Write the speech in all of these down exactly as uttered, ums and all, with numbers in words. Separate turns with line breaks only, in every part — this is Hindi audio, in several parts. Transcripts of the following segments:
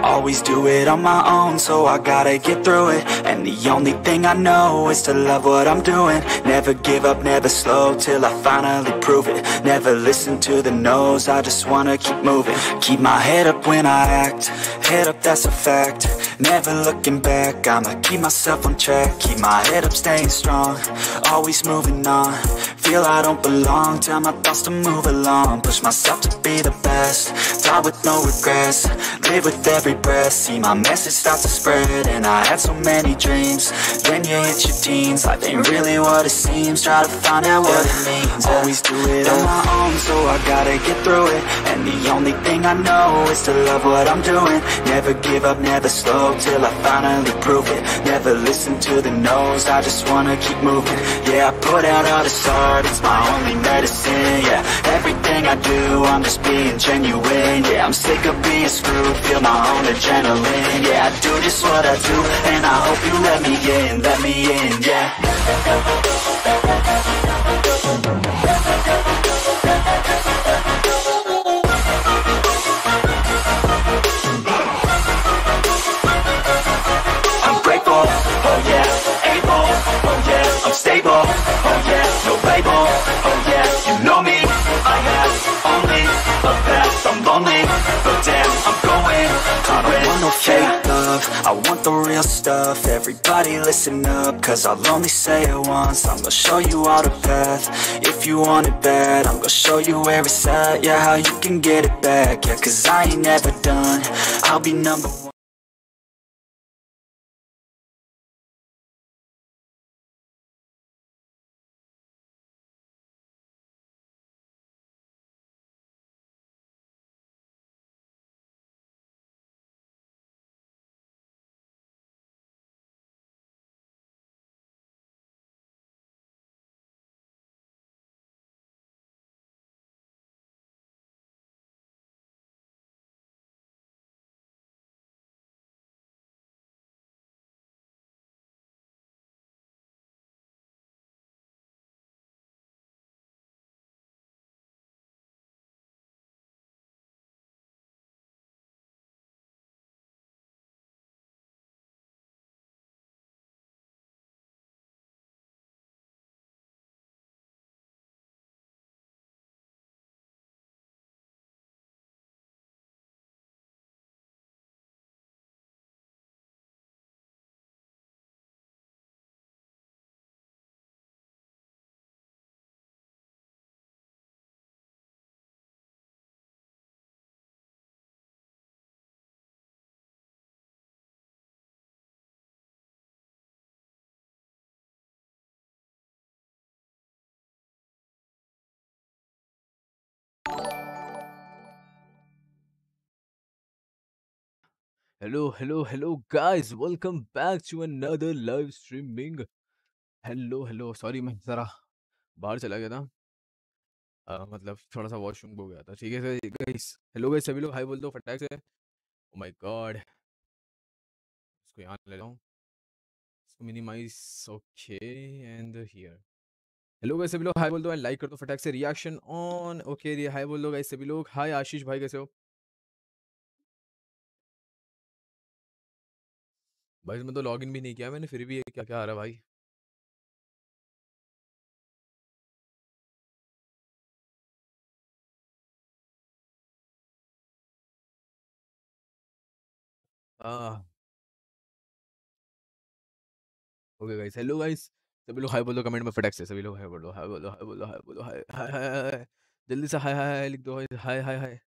always do it on my own, so I gotta get through it. And the only thing I know is to love what I'm doing. Never give up, never slow, till I finally prove it. Never listen to the no's, I just wanna keep moving. Keep my head up when I act, head up, that's a fact. Never looking back, I'ma keep myself on track. Keep my head up, staying strong, always moving on. Feel I don't belong, tell my thoughts to move along. Push myself to be the best, die with no regrets. Live with every breath, see my message start to spread. And I had so many dreams, then you hit your teens. Life ain't really what it seems, try to find out what it means. Always do it on my own, so I gotta get through it. And the only thing I know is to love what I'm doing. Never give up, never slow, till I finally prove it. Never listen to the no's, I just wanna keep moving. Yeah, I put out all this art, it's my only medicine. Yeah, everything I do, I'm just being genuine. Yeah, I'm sick of being screwed, feel my own adrenaline. Yeah, I do just what I do, and I hope you let me in, let me in, yeah. I'm grateful, oh yeah, able, oh yeah, I'm stable, oh yeah, no label, oh yeah, you know me, I have only a past, I'm lonely, but damn, I'm going to I don't want no fake love, I want the real stuff. Everybody listen up, cause I'll only say it once. I'm gonna show you all the path, if you want it bad. I'm gonna show you where it's at, yeah, how you can get it back. Yeah, cause I ain't never done, I'll be number one.
Hello, hello, hello, guys. Welcome back to another live streaming. Hello hello sorry मैं ज़रा बाहर चला गया था। अ, मतलब थोड़ा सा वॉशरूम हो गया था। ठीक है गाइस, हेलो गाइस, सभी लोग हाय बोल दो फटाक से। ओ माय गॉड, इसको यहाँ ले जाऊँ, इसको minimise, okay, and here. Hello guys, सभी लोग हाय बोल दो एंड लाइक कर दो फटाक से। रिएक्शन ऑन, ओके, ये हाय बोल दो गाइस सभी लोग। हाय आशीष भाई, कैसे हो भाई? मैं तो लॉगिन भी नहीं किया मैंने, फिर भी ये क्या क्या आ रहा है भाई? हाँ, ओके गाइस, हेलो गाइस, सभी लोग हाय बोलो कमेंट में फटाक से। सभी लोग हाय बोलो, हाय बोलो, हाय बोलो, हाय बोलो, हाय हाय हाय हाय हाय। जल्दी से हाय हाय हाय लिख दो, hi hi hi.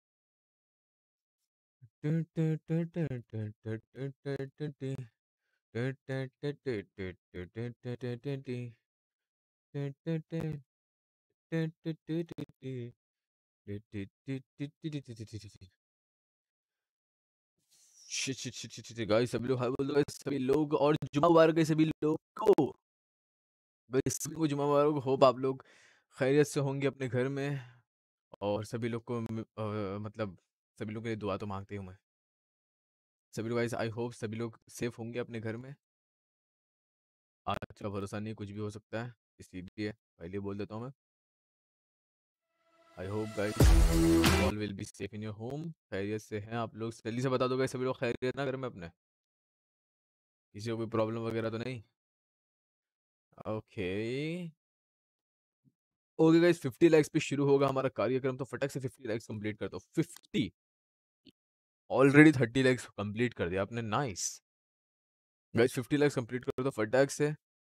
Shit shit shit shit guys, सभी लोग हाय बोलो गाइस सभी लोग, और जुम्मा मुबारक है सभी लोग को। गाइस सभी को जुम्मा मुबारक। होप आप लोग खैरियत से होंगे अपने घर में, और सभी लोग को म- अ, मतलब सभी लोग के लिए दुआ तो मांगते ही हूँ मैं। सभी लोग गाइस, आई होप सभी लोग सेफ होंगे अपने घर में। आज का भरोसा नहीं, कुछ भी हो सकता है, इसीलिए पहले बोल देता हूँ मैं। I hope guys all will be safe in your home. खैरियत से हैं आप लोग? जल्दी से बता दो गाइस, सभी लोग खैरियत ना घर में अपने? किसी को कोई प्रॉब्लम वगैरह तो नहीं? Okay okay guys, fifty likes पे शुरू होगा हमारा कार्यक्रम, तो फटक से फिफ्टी लाइक्स कंप्लीट कर दो। Fifty, already thirty likes complete कर दिया आपने, nice guys. Fifty likes complete कर दो फटाक से।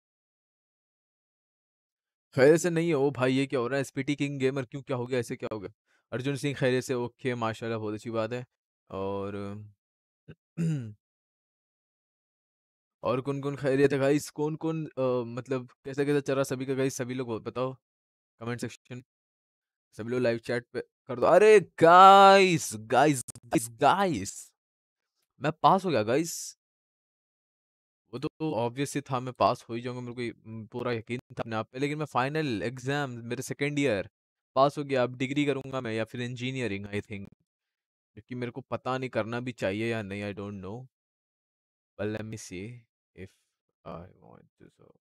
खैरियत से नहीं है ओ भाई, ये क्या हो रहा है? एसपीटी किंग गेमर क्यों, क्या हो गया, ऐसे क्या हो गया? अर्जुन सिंह खैरियत से? ओके माशाल्लाह, बहुत अच्छी बात है। और और कौन कौन खैरियत है गाइस? कौन कौन अ, मतलब कैसा कैसा चल रहा सभी का गाइस? सभी लोग बताओ कमेंट सेक्शन। सभी लोग लाइव चैट पे कर दो। अरे गाइस गाइस गाइस गाइस, मैं पास हो गया गाइस। वो तो ऑब्वियस ही था, मैं पास हो ही जाऊंगा, मेरे को ये, म, पूरा यकीन था अपने आप पे। लेकिन मैं फाइनल एग्जाम मेरे सेकेंड ईयर पास हो गया। अब डिग्री करूंगा मैं या फिर इंजीनियरिंग आई थिंक, क्योंकि मेरे को पता नहीं करना भी चाहिए या नहीं, I don't know, but let me see if I want to so.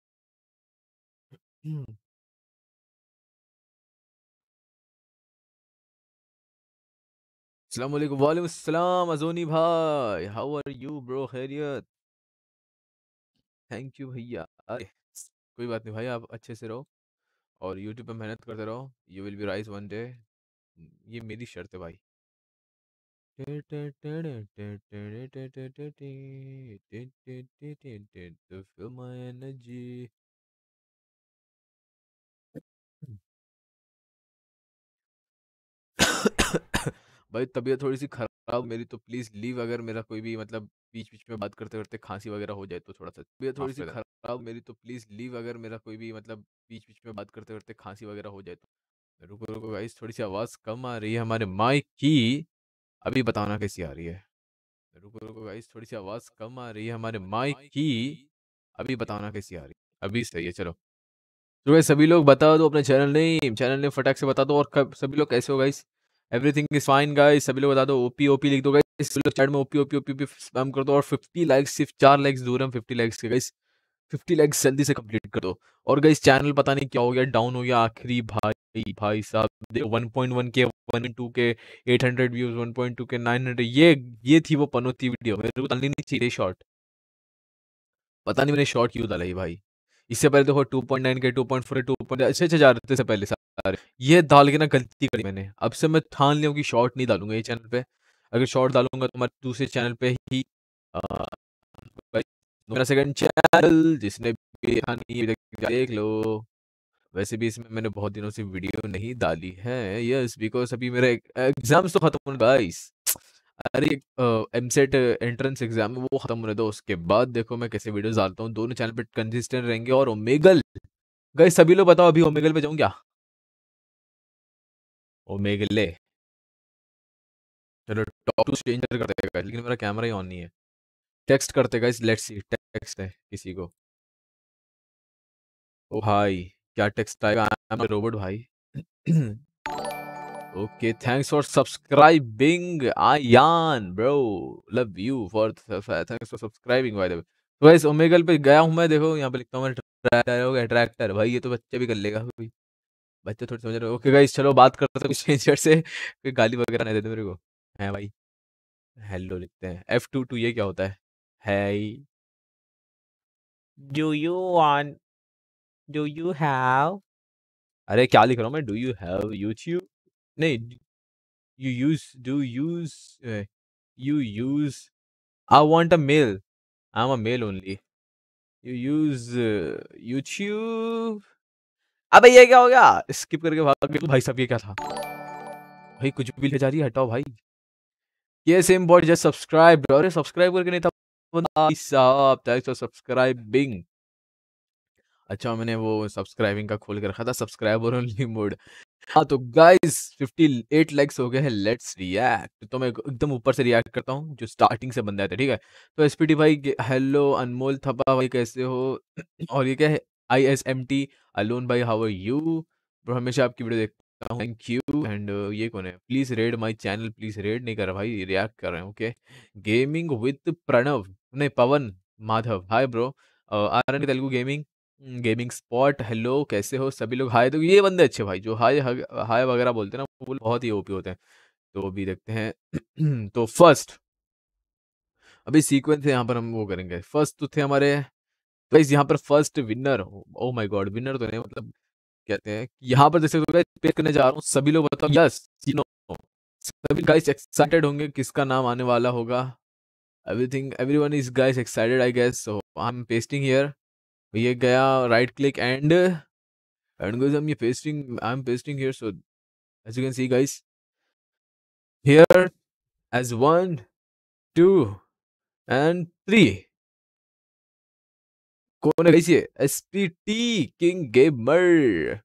अस्सलाम वालेकुम। वालेकुम अस्सलाम अजोनी भाई, हाउ आर यू ब्रो? खैरियत? थैंक यू भैया। अरे कोई बात नहीं भाई, आप अच्छे से रहो और यूट्यूब पे मेहनत करते रहो, you will be rise one day. ये मेरी शर्त है भाई। To feel my energy। भाई तबीयत थोड़ी सी खराब मेरी, तो प्लीज लीव। अगर मेरा कोई भी मतलब बीच बीच में बात करते करते खांसी वगैरह हो जाए तो थोड़ा सा तबीयत थोड़ी
माफ
सी
कर देना।
खराब मेरी, तो प्लीज लीव। अगर मेरा कोई भी मतलब बीच बीच में बात करते करते खांसी वगैरह हो जाए तो। रुको रुको गाइस, थोड़ी सी आवाज कम आ रही है हमारे माइक की, अभी बताना कैसी आ रही है। रुको रुको गाइस, थोड़ी सी आवाज कम आ रही है हमारे माइक की, अभी बताना कैसी आ रही है। अभी सही है, चलो। तो गाइस सभी लोग बता दो अपने चैनल नेम, चैनल नेम फटाक से बता दो। और कब सभी लोग कैसे हो guys? Everything is fine guys, सभी लोग बता दो। ओपी ओपी लिख दो गाइस, सभी लोग चैट में ओपी ओपी ओपी स्पैम कर दो। और फिफ्टी लाइक्स, सिर्फ चार लाइक्स दूर है हम फिफ्टी लाइक्स के गाइस। फिफ्टी लाइक्स जल्दी से कंप्लीट कर दो। और गाइस चैनल पता नहीं क्या हो गया, डाउन हो गया आखिरी भाई। भाई साहब देखो, one point one K, one point two K, eight hundred views, one point two K, nine hundred. ये ये थी वो पनौती वीडियो, मेरे को डालनी नहीं चाहिए शॉर्ट। पता नहीं मैंने शॉर्ट क्यों डाला ये भाई। इससे पहले देखो two point nine K, two point four, two point अच्छे अच्छे जा रहे थे इससे पहले सारे। ये डाल के ना गलती करी मैंने। अब से मैं ठान लिया हूं कि शॉर्ट नहीं डालूंगा ये चैनल पे। अगर शॉर्ट डालूंगा तो हमारे दूसरे चैनल पे ही अ, भाई, मेरा सेकंड चैनल जिसने भी देखा नहीं अभी तक, देख लो। वैसे भी इसमें मैंने बहुत दिनों से वीडियो नहीं डाली है, यस बिकॉज अभी मेरे एग्जाम्स तो खत्म हो गाइस। अरे एमसेट एंट्रेंस एग्जाम है, वो खत्म होने दो, उसके बाद देखो मैं कैसे वीडियोस डालता हूँ। दोनों चैनल पे कंसिस्टेंट रहेंगे। और ओमेगल गाइस, सभी लोग बताओ अभी ओमेगल पे जाऊँ क्या? ओमेगले, चलो टॉप टू स्ट्रेंजर करते हैं guys, लेकिन मेरा कैमरा ही ऑन नहीं है। टेक्स्ट करते गाइस, लेट्स सी टेक्स्ट है किसी को। ओ भाई, क्या टेक्स्ट आएगा? आई एम रोबोट भाई। Okay, thanks for subscribing Ayaan bro, love you for thanks for subscribing by the way. तो गाइस ओमेगल पे गया हूं मैं, देखो यहाँ पे लिखता हूँ मैं ट्रैक्टर, हो गया ट्रैक्टर भाई, ये तो बच्चे भी कर लेगा कोई, बच्चे थोड़ी समझ रहे हो। ओके गाइस चलो बात करते हैं कुछ स्ट्रेंजर से, कोई गाली वगैरह नहीं देते मेरे को। है भाई, हेलो लिखते हैं एफ टू टू, ये क्या होता है? है do you want, do you have, अरे क्या लिख रहा हूँ मैं? Do you have YouTube? नहीं, you use, do use, you use, I want a male, I am a male only, you use YouTube. अबे ये क्या हो गया? स्किप करके भाग गए। भाई साहब ये क्या था भाई? कुछ भी ले जा रही है, हटाओ भाई। ये सेम बॉट जस्ट सब्सक्राइब, अरे सब्सक्राइब करके नहीं था भाई साहब, थैंक्स फॉर सब्सक्राइबिंग। अच्छा मैंने वो सब्सक्राइबिंग का खोल के रखा था, सब्सक्राइबर ओनली मोड। हाँ तो गाइस फिफ्टी एट लाइक्स हो गए हैं, लेट्स रिएक्ट। तो मैं एकदम ऊपर से रिएक्ट करता हूँ जो स्टार्टिंग से बंदा है, ठीक है? तो एसपीटी भाई हेलो, अनमोल थपा भाई कैसे हो? और ये क्या है? I S M T alone भाई, हाउ आर यू ब्रो? हमेशा आपकी वीडियो देखता हूँ, थैंक यू। एंड ये कौन है? Please raid my channel, please raid नहीं कर रहा भाई, रिएक्ट कर रहे हैं। ओके, गेमिंग विद प्रणव, नहीं Pawan Madhav, hi bro. R N Telugu gaming, gaming spot, hello कैसे हो सभी लोग, हाय। तो ये बंदे अच्छे भाई जो हाय हाय वगैरह बोलते हैं ना, वो बहुत ही ओपी होते हैं। तो अभी देखते हैं। तो फर्स्ट अभी सीक्वेंस है, यहाँ पर हम वो करेंगे। फर्स्ट तो थे हमारे गाइस यहाँ पर first winner. Oh my god, winner तो नहीं मतलब कहते हैं यहाँ पर जैसे पे करने जा रहा हूँ, सभी लोग बताओ यस नो। सभी गाइस एक्साइटेड होंगे किसका नाम आने वाला होगा। Everything everyone is guys excited I guess, so I am pasting here. ये गया, right click and and guys I'm pasting I'm pasting here, so as you can see guys here as one two and three। कौन है गाइस ये? S P T king gamer.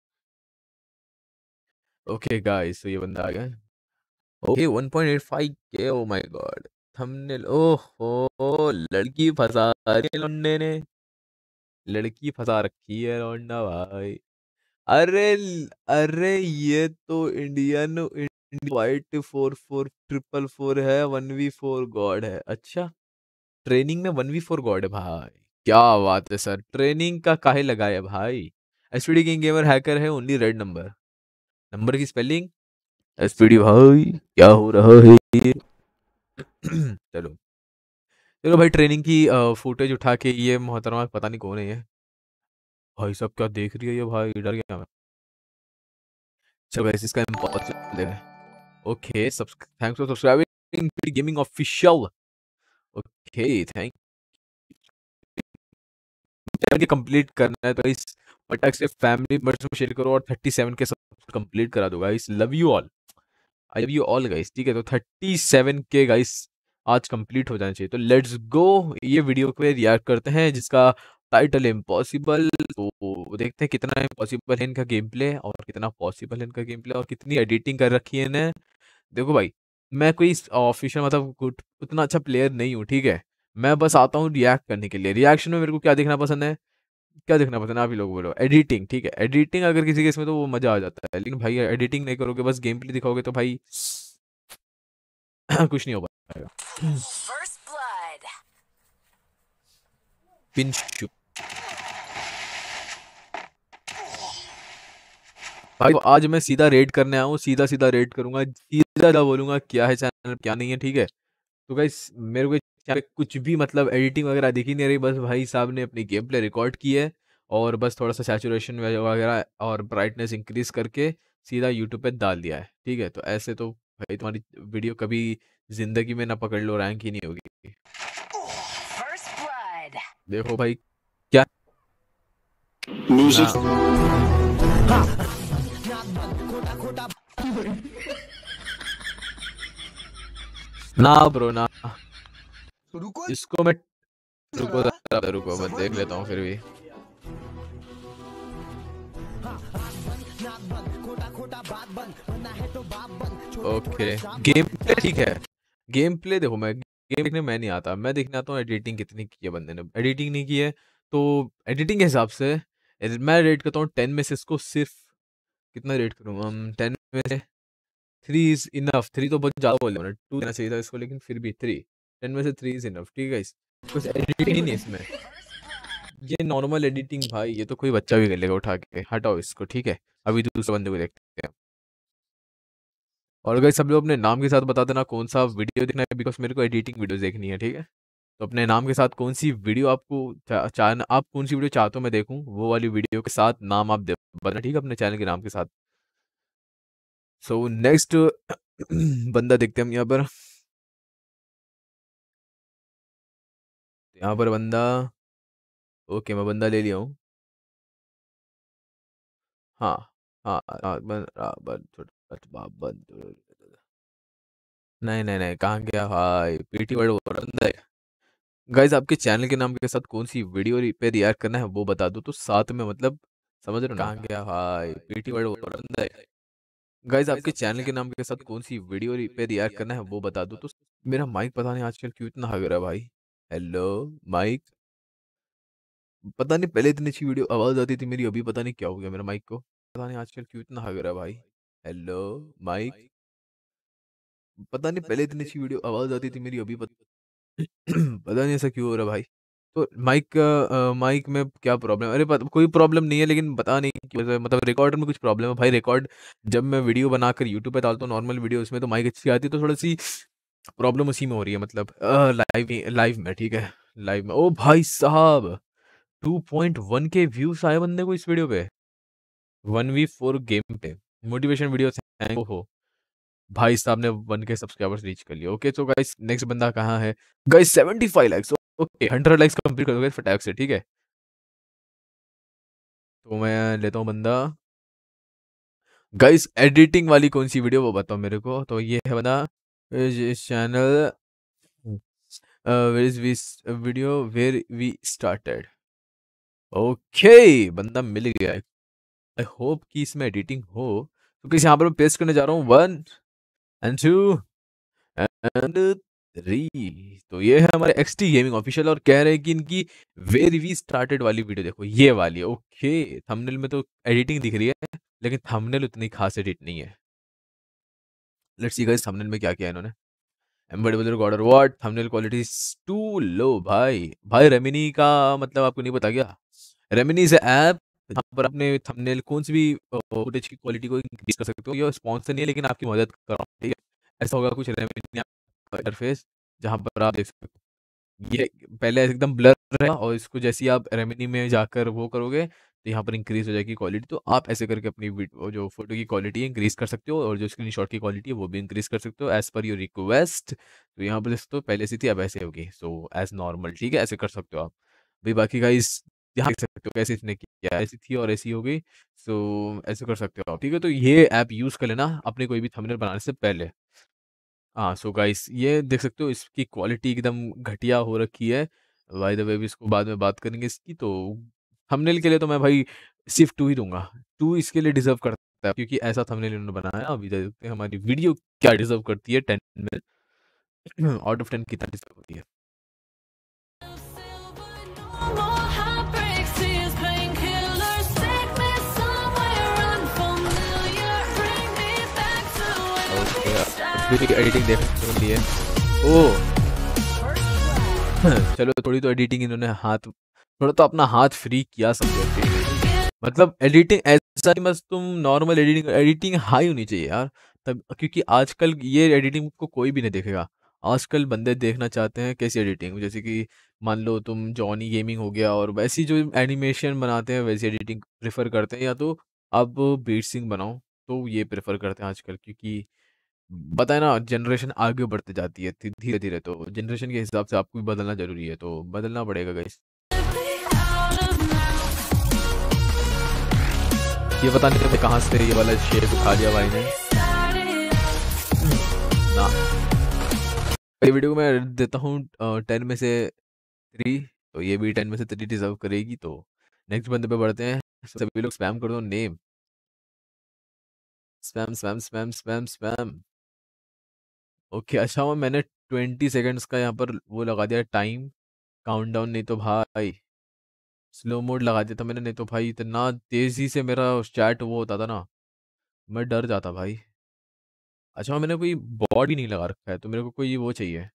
Okay guys, तो ये बंदा आ गया। Okay one point eight five K, oh my God. Thumbnail, ओहो लड़की फंसा रही है लौंडे ने, लड़की फंसा रखी है लौंडा भाई। अरे ल- अरे ये तो Indian white four four triple four है, वन वी फोर गॉड है। अच्छा, ट्रेनिंग में वन वी फोर गॉड है भाई। क्या बात है सर, ट्रेनिंग का काहे लगाया भाई। एसपीडी किंग गेमर हैकर है ओनली रेड नंबर, नंबर की स्पेलिंग एसपीडी भाई। क्या हो रहा है ये? चलो चलो भाई, ट्रेनिंग की फुटेज उठा के ये मोहतरमा पता नहीं कौन है ये। भाई सब क्या देख रही है ये, भाई डर गया मैं। चलो गाइस इसका इम्पोर्टेंट है। Okay thanks for subscribing gaming official. Okay thank you. Complete करना है तो इस फटाक से फैमिली मेंबर्स में शेयर करो और थर्टी सेवन के सब कंप्लीट करा दो guys. Love you all, I love you all guys. ठीक है, तो थर्टी सेवन के गाइस आज कंप्लीट हो जाना चाहिए। तो लेट्स गो, ये वीडियो पे रिएक्ट करते हैं जिसका टाइटल है इम्पॉसिबल। तो देखते हैं कितना इम्पॉसिबल है इनका गेम प्ले और कितना पॉसिबल है इनका गेम प्ले और कितनी एडिटिंग कर रखी है इन्हें। देखो भाई, मैं कोई ऑफिशियल मतलब कुछ उतना अच्छा प्लेयर नहीं हूँ, ठीक है। मैं बस आता हूँ रिएक्ट करने के लिए। रिएक्शन में मेरे को क्या देखना पसंद है, क्या देखना पसंद है आप ही लोग बोलो? एडिटिंग, ठीक है। एडिटिंग अगर किसी केस में तो वो मजा आ जाता है, लेकिन भाई एडिटिंग नहीं करोगे बस गेम प्ले दिखाओगे तो भाई कुछ नहीं हो पाएगा।
First blood.
पिंचू भाई, तो आज मैं सीधा रेड करने आया हूँ, सीधा सीधा रेड करूंगा, सीधा सीधा बोलूंगा क्या है चैनल क्या नहीं है, ठीक है। तो गाइस मेरे को यहाँ पे कुछ भी मतलब एडिटिंग वगैरह दिख ही नहीं रही, बस भाई साहब ने अपनी गेम प्ले रिकॉर्ड की है और बस थोड़ा सा सैचुरेशन वगैरह और ब्राइटनेस इंक्रीज करके सीधा यूट्यूब पे डाल दिया है, ठीक है। तो ऐसे तो भाई तुम्हारी वीडियो कभी जिंदगी में ना पकड़ लो, रैंक ही नहीं होगी।
First blood.
देखो भाई क्या
Music.
ना ना ब्रो ना,
रुको
इसको मैं रुको
जरा,
जरा, रुको मैं
सबर
देख लेता
करो।
हूँ फिर भी। ओके गेम प्ले ठीक है, गेम प्ले देखो, मैं गेम देखने मैं नहीं आता, मैं देखने आता हूँ एडिटिंग कितनी की है बंदे ने। एडिटिंग नहीं की है तो एडिटिंग के हिसाब से मैं रेट करता हूँ टेन में से इसको। सिर्फ कितना रेट करूँ हम, टेन में से थ्री इज इनफ। थ्री तो बहुत ज़्यादा बोल रहा टू देना चाहिए था इसको, लेकिन फिर भी थ्री, टेन में से थ्री इज इनफ, ठीक है। इस कुछ एडिटिंग ही नहीं है इसमें, ये नॉर्मल एडिटिंग भाई, ये तो कोई बच्चा भी कर लेगा उठा के। हटाओ इसको, ठीक है। अभी दूसरे बंदे को देखते हैं। और अगर सब लोग अपने नाम के साथ बता देना कौन सा वीडियो देखना है, बिकॉज मेरे को एडिटिंग वीडियो देखनी है, ठीक है। तो अपने नाम के साथ कौन सी वीडियो आपको चा, चाहना, आप कौन सी वीडियो चाहते हो मैं देखूं, वो वाली वीडियो के साथ नाम आप दे बताना, ठीक है, अपने चैनल के नाम के साथ। सो नेक्स्ट बंदा देखते हैं हम यहाँ पर। यहाँ पर बंदा, ओके मैं बंदा ले लिया हूँ। हाँ हाँ हाँ, बन, आ, बन, छोटा, बन, बन, नहीं नहीं नहीं, कहाँ गया भाई, पीटी वर्ड बोल रहा है। गाइज आपके चैनल के नाम के साथ कौन सी वीडियो रि- पे रिएक्ट करना है वो बता दो, तो साथ में मतलब समझ रहे हो ना, कहाँ गया भाई, पीटी वर्ड बोल रहा है। गाइज आपके चैनल के नाम के साथ कौन सी वीडियो रि- पे रिएक्ट करना है वो बता दो, तो मेरा माइक पता नहीं आजकल क्यों इतना हग रहा है भाई। हेलो माइक, पता नहीं पहले इतनी अच्छी वीडियो आवाज आती थी मेरी, अभी पता नहीं क्या हो गया मेरा माइक को, पता नहीं आजकल क्यों इतना हग रहा है भाई। हेलो माइक, पता नहीं पहले इतनी अच्छी वीडियो आवाज आती थी मेरी, अभी पता, पता नहीं ऐसा क्यों हो रहा है भाई। तो माइक अ, माइक में क्या प्रॉब्लम? अरे पत कोई प्रॉब्लम नहीं है, लेकिन पता नहीं क्यों से मतलब रिकॉर्ड में कुछ प्रॉब्लम है भाई। रिकॉर्ड जब मैं वीडियो बनाकर यूट्यूब पे डालता हूँ नॉर्मल वीडियो, उसमें तो माइक अच्छी आती है, तो थोड़ी-सी प्रॉब्लम उसी में हो रही है, मतलब अ, लाइव में लाइव में ठीक है, लाइव में। ओ भाई साहब! Two point one K views आए बंदे को इस वीडियो पे। वन वी फोर गेम पे, मोटिवेशन वीडियो थैंक ओहो! भाई साहब ने वन के सब्सक्राइबर्स रीच कर लिए। ओके, तो गाइस नेक्स्ट बंदा कहाँ है? Guys seventy five likes, okay hundred likes complete कर दोगे फटाक से, ठीक है? तो मैं लेता हूँ बंदा। गाइस एडिटिंग वाली कौन सी वीडियो वो बताओ मेरे को। तो ये है बंदा इस channel where is video where we started. Okay बंदा मिल गया है। आई होप कि इसमें एडिटिंग हो, तो किस यहाँ पर मैं पेस्ट करने जा रहा हूँ one and two and three. तो ये है हमारे एक्सटी गेमिंग ऑफिशियल, और कह रहे हैं कि इनकी वेर वी स्टार्टेड वाली वीडियो देखो, ये वाली। ओके, थंबनेल में तो एडिटिंग दिख रही है, लेकिन थंबनेल उतनी खास एडिट नहीं है। लेट्स सी गाइस थंबनेल में क्या किया है इन्होंने। एम्बेडेड गॉड और what thumbnail quality is too low. भाई भाई रेमिनी का मतलब आपको नहीं पता क्या? रेमिनी इज ऐप जहाँ पर अपने थंबनेल कौन सी भी फुटेज की क्वालिटी को इंक्रीज कर सकते हो। ये स्पॉन्सर नहीं है, लेकिन आपकी मदद कर रहा हूँ, ठीक है? ऐसा होगा कुछ रेमिनी इंटरफेस, जहाँ पर आप देख सकते हो ये पहले एकदम ब्लर रहेगा, और इसको जैसे ही आप रेमिनी में जाकर वो करोगे, तो यहाँ पर इंक्रीज हो जाएगी क्वालिटी। तो आप ऐसे करके अपनी वीडियो जो फोटो की क्वालिटी है इंक्रीज कर सकते हो, और जो स्क्रीनशॉट की क्वालिटी है वो भी इंक्रीज कर सकते हो एज पर योर रिक्वेस्ट। तो यहाँ पर देख सकते हो पहले से थी अब ऐसे होगी, सो एज नॉर्मल, ठीक है? ऐसे कर सकते हो आप भाई। बाकी गाइस यहाँ देख सकते हो कैसे इसने किया, ऐसी थी और ऐसी हो गई। सो ऐसे कर सकते हो आप, ठीक है? तो ये ऐप यूज़ कर लेना अपने कोई भी थंबनेल बनाने से पहले। हाँ, सो गाइस ये देख सकते हो इसकी क्वालिटी एकदम घटिया हो रखी है। बाय द वे भी इसको बाद में बात करेंगे इसकी। तो थंबनेल के लिए तो मैं भाई सिर्फ टू ही दूंगा। टू इसके लिए डिजर्व करता है, क्योंकि ऐसा थंबनेल इन्होंने बनाया। अभी देखते हैं हमारी वीडियो क्या डिजर्व करती है टेन में। आउट ऑफ टेन कितना डिजर्व होती है। ओके, एडिटिंग देखने के लिए ओ चलो थोड़ी तो एडिटिंग इन्होंने हाथ थोड़ा तो अपना हाथ फ्री किया समझो। मतलब एडिटिंग ऐसा नहीं, बस तुम नॉर्मल एडिटिंग एडिटिंग हाई होनी चाहिए यार, तब, क्योंकि आजकल ये एडिटिंग को कोई भी नहीं देखेगा। आजकल बंदे देखना चाहते हैं कैसी एडिटिंग, जैसे कि मान लो तुम जॉनी गेमिंग हो गया, और वैसी जो एनिमेशन बनाते हैं वैसी एडिटिंग प्रेफर करते हैं, या तो अब बीट सिंग बनाओ, तो ये प्रेफर करते हैं आजकल। क्योंकि पता है ना जनरेशन आगे बढ़ते जाती है धीरे धीरे, तो जनरेशन के हिसाब से आपको भी बदलना जरूरी है, तो बदलना पड़ेगा गाइस। ये पता नहीं था कहाँ से ये वाला शेप उठा दिया भाई ने ना। ये वीडियो को मैं देता हूँ टेन में से थ्री, तो ये भी टेन में से थ्री डिजर्व करेगी। तो नेक्स्ट बंदे पे बढ़ते हैं। सभी लोग स्पैम कर दो name, spam spam spam spam spam. Okay, अच्छा हुआ मैंने ट्वेंटी सेकेंड्स का यहाँ पर वो लगा दिया टाइम काउंटडाउन, नहीं तो भाई स्लो मोड लगा दिया था मैंने, नहीं तो भाई इतना तेजी से मेरा चैट वो होता था ना, मैं डर जाता भाई। अच्छा मैंने कोई बॉट भी नहीं लगा रखा है, तो मेरे को कोई वो चाहिए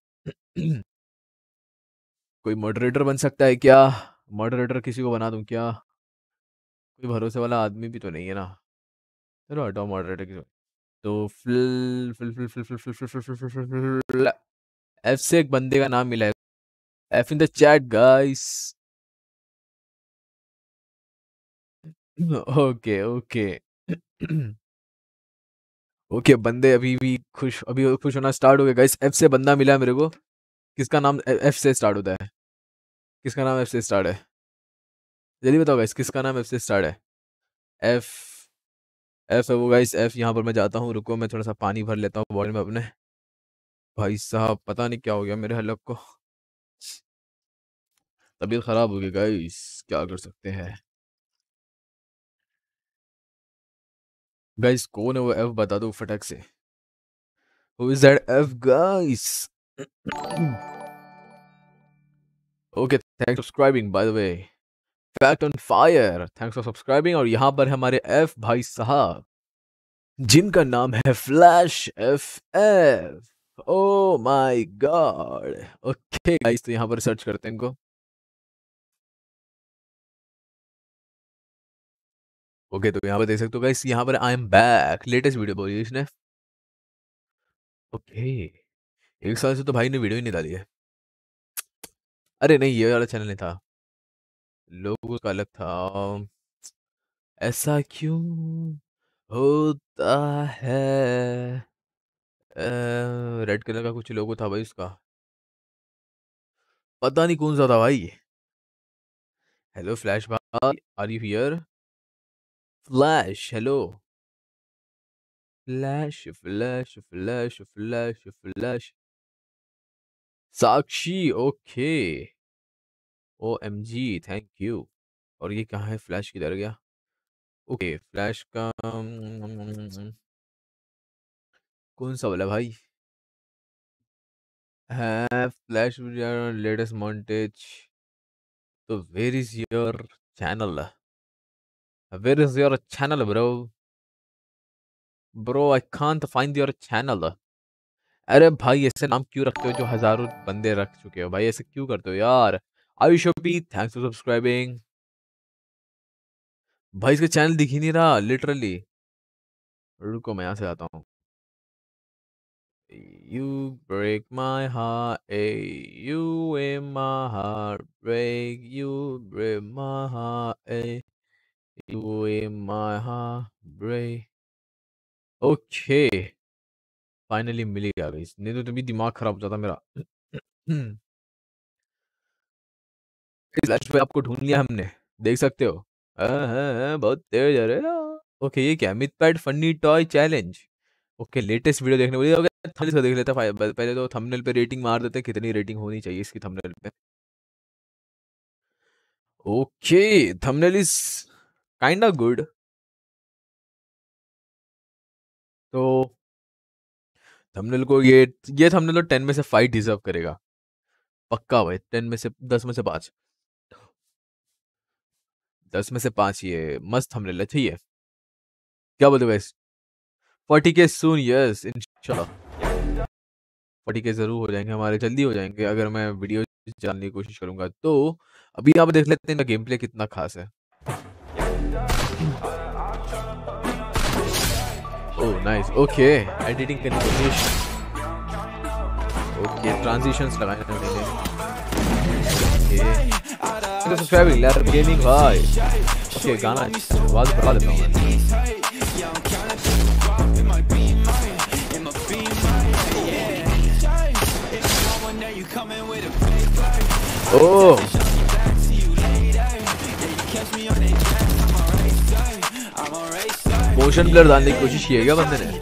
कोई मॉडरेटर बन सकता है क्या? मॉडरेटर किसी को बना दूं क्या? कोई भरोसे वाला आदमी भी तो नहीं है ना। चलो हटाओ मॉडरेटर किसी को। तो fill fill fill fill fill fill fill fill fill fill fill fill F से एक बंदे का नाम मिला है, F in the chat guys. Okay okay okay, बंदे अभी भी खुश अभी खुश होना स्टार्ट हो गया गाइस। एफ से बंदा मिला है मेरे को। किसका नाम एफ से स्टार्ट होता है? किसका नाम एफ से स्टार्ट है? जल्दी बताओ गाइस, किसका नाम एफ से स्टार्ट है? एफ एफ है वो गाइस। एफ यहाँ पर मैं जाता हूँ, रुको मैं थोड़ा सा पानी भर लेता हूँ बॉडी में अपने। भाई साहब पता नहीं क्या हो गया मेरे हलक को, तबीयत खराब हो गई गाइस, क्या कर सकते हैं। गाइस कौन है वो एफ, बता दो फटक से। Who is that F guys? Okay thanks for subscribing by the way. Fact on fire thanks for subscribing. और यहाँ पर हमारे एफ भाई साहब, जिनका नाम है flash F F. Oh my god. Okay guys, तो यहाँ पर सर्च करते हैं इनको। ओके, तो यहाँ पर देख सकते हो गाइस, यहाँ पर I am back, latest video बोली इसने। ओके, एक साल से तो भाई ने वीडियो ही नहीं डाली है। अरे नहीं, ये वाला चैनल नहीं था, लोगों का अलग था। ऐसा क्यों होता है। रेड कलर का कुछ लोगो था भाई उसका, पता नहीं कौन सा था भाई। हेलो फ्लैश भाई, are you here? Flash, hello. Flash flash flash flash flash. Sakshi, okay. Oh M G, thank you. और ये कहाँ है, फ्लैश किधर गया? ओके, फ्लैश का हम्म, कौन सा वाला भाई है? Flash latest montage. तो where is your channel? Where is your channel bro? Bro I can't find your channel. अरे भाई, ऐसे नाम क्यों रखते हो जो हजारों बंदे रख चुके हो भाई? ऐसे क्यों करते हो यार? Ayush OP, thanks for subscribing. भाई इसका चैनल दिख ही नहीं रहा लिटरली। रुको मैं यहाँ से आता हूँ। You break my heart, eh? You in my heart break. You break my heart, eh? You in my heart break. Okay, finally मिल गया गाइस, नहीं तो तभी दिमाग खराब हो जाता मेरा। फ्लैश पे आपको ढूंढ लिया हमने, देख सकते हो। हाँ हाँ हाँ, बहुत तेज है रे। ओके, ये क्या, myth pad funny toy challenge. Okay, latest video देखने बोलिए। थंबनेल से देख लेते हैं, पहले तो थंबनेल पे रेटिंग मार देते हैं, कितनी रेटिंग होनी चाहिए इसकी थंबनेल पे। Okay, thumbnail is kind of good. तो थंबनेल को ये ये थंबनेल तो टेन में से फाइव डिजर्व करेगा पक्का भाई। टेन में से दस में से पाँच, दस में से पाँच, ये मस्त थंबनेल है, चाहिए। क्या बोलते हो गाइस? फोर्टी के सून, यस इंशाल्लाह फोर्टी के जरूर हो जाएंगे हमारे, जल्दी हो जाएंगे अगर मैं वीडियो जानने की कोशिश करूंगा तो। अभी यहाँ पे देख लेते हैं इनका गेम प्ले कितना खास है। ओह नाइस, ओके, एडिटिंग करने की कोशिश। ओके, ट्रांजिशंस लगाए हैं मैंने। ओके, सब्सक्राइबिंग लैप गेमिंग भाई। ओके, गाना आवाज बढ़ा देता हूँ मैं। ओह, मोशन ब्लर डालने की कोशिश की है क्या बंदे ने?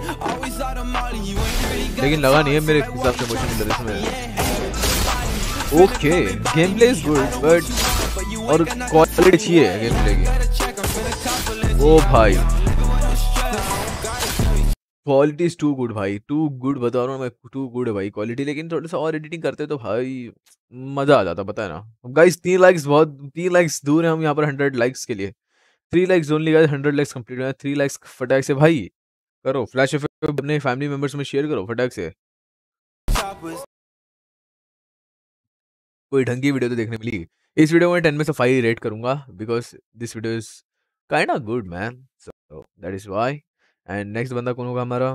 लेकिन लगा नहीं है मेरे हिसाब से मोशन ब्लर इसमें। Okay, game play is good but और क्वालिटी अच्छी है गेम प्ले की। ओ भाई, क्वालिटी इज टू गुड भाई, टू गुड बता रहा हूँ मैं, टू गुड है भाई क्वालिटी। लेकिन थोड़ा सा और एडिटिंग करते तो भाई मजा आ जाता, पता है ना गाइस। तीन लाइक्स बहुत, तीन लाइक्स दूर है हम यहाँ पर हंड्रेड लाइक्स के लिए। Three likes only guys, hundred likes complete है। थ्री लाइक्स फटाक से भाई करो, फ्लैश इफेक्ट अपने फैमिली मेंबर्स में शेयर करो फटाक से। कोई ढंग की वीडियो तो देखने मिली। इस वीडियो में टेन में से फाइव रेट करूंगा because this video is kind of good man, so that is why. And next बंदा कौन होगा हमारा?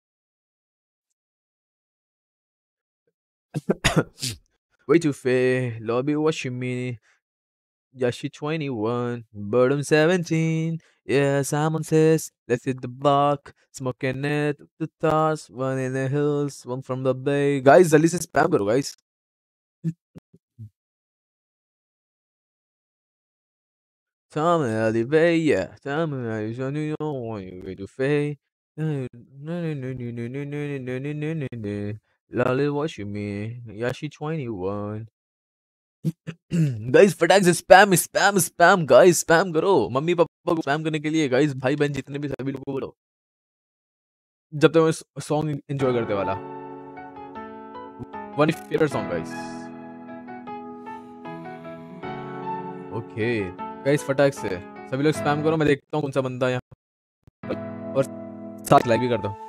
Way too fair, lobby watching me. Yeah, she twenty-one, but I'm seventeen. Yeah, Simon says, let's hit the block. Smoking it, the toss, one in the hills, one from the bay. Guys, जल्दी से spam करो guys. Tell me how they pay, yeah. Tell me how you show you know when you way too fair. Lolly watching me. Yeah, she twenty-one. Guys फटाक से spam spam spam guys, spam करो मम्मी पापा को स्पैम करने के लिए गाइस, भाई बहन जितने भी सभी लोगों को बोलो जब तक मैं सॉन्ग एंजॉय करते वाला। One favourite song guys. Okay guys, फटाक से सभी लोग स्पैम करो, मैं देखता हूँ कौन सा बंदा यहाँ और साथ लाइक भी करता हूँ।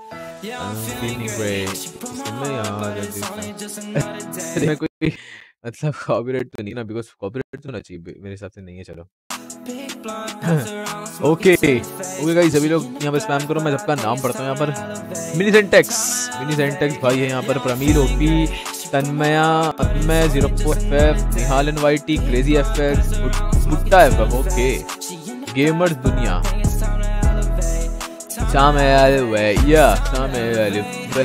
मैं कोई मतलब कॉपीराइट तो नहीं ना, बिकॉज कॉपीराइट तो ना चाहिए मेरे हिसाब से, नहीं है। चलो ओके ओके गाइस, सभी लोग यहाँ पर स्पैम करो, मैं सबका नाम पढ़ता हूँ यहाँ पर। मिनी सेंटेक्स मिनी सेंटेक्स भाई है यहाँ पर, Pramil OP, Tanmaya, Tanmay zero four F F, Nihal N Y T, crazy F X, Butta F F, okay, gamers दुनिया, शाम है यार वे या शाम है यार वे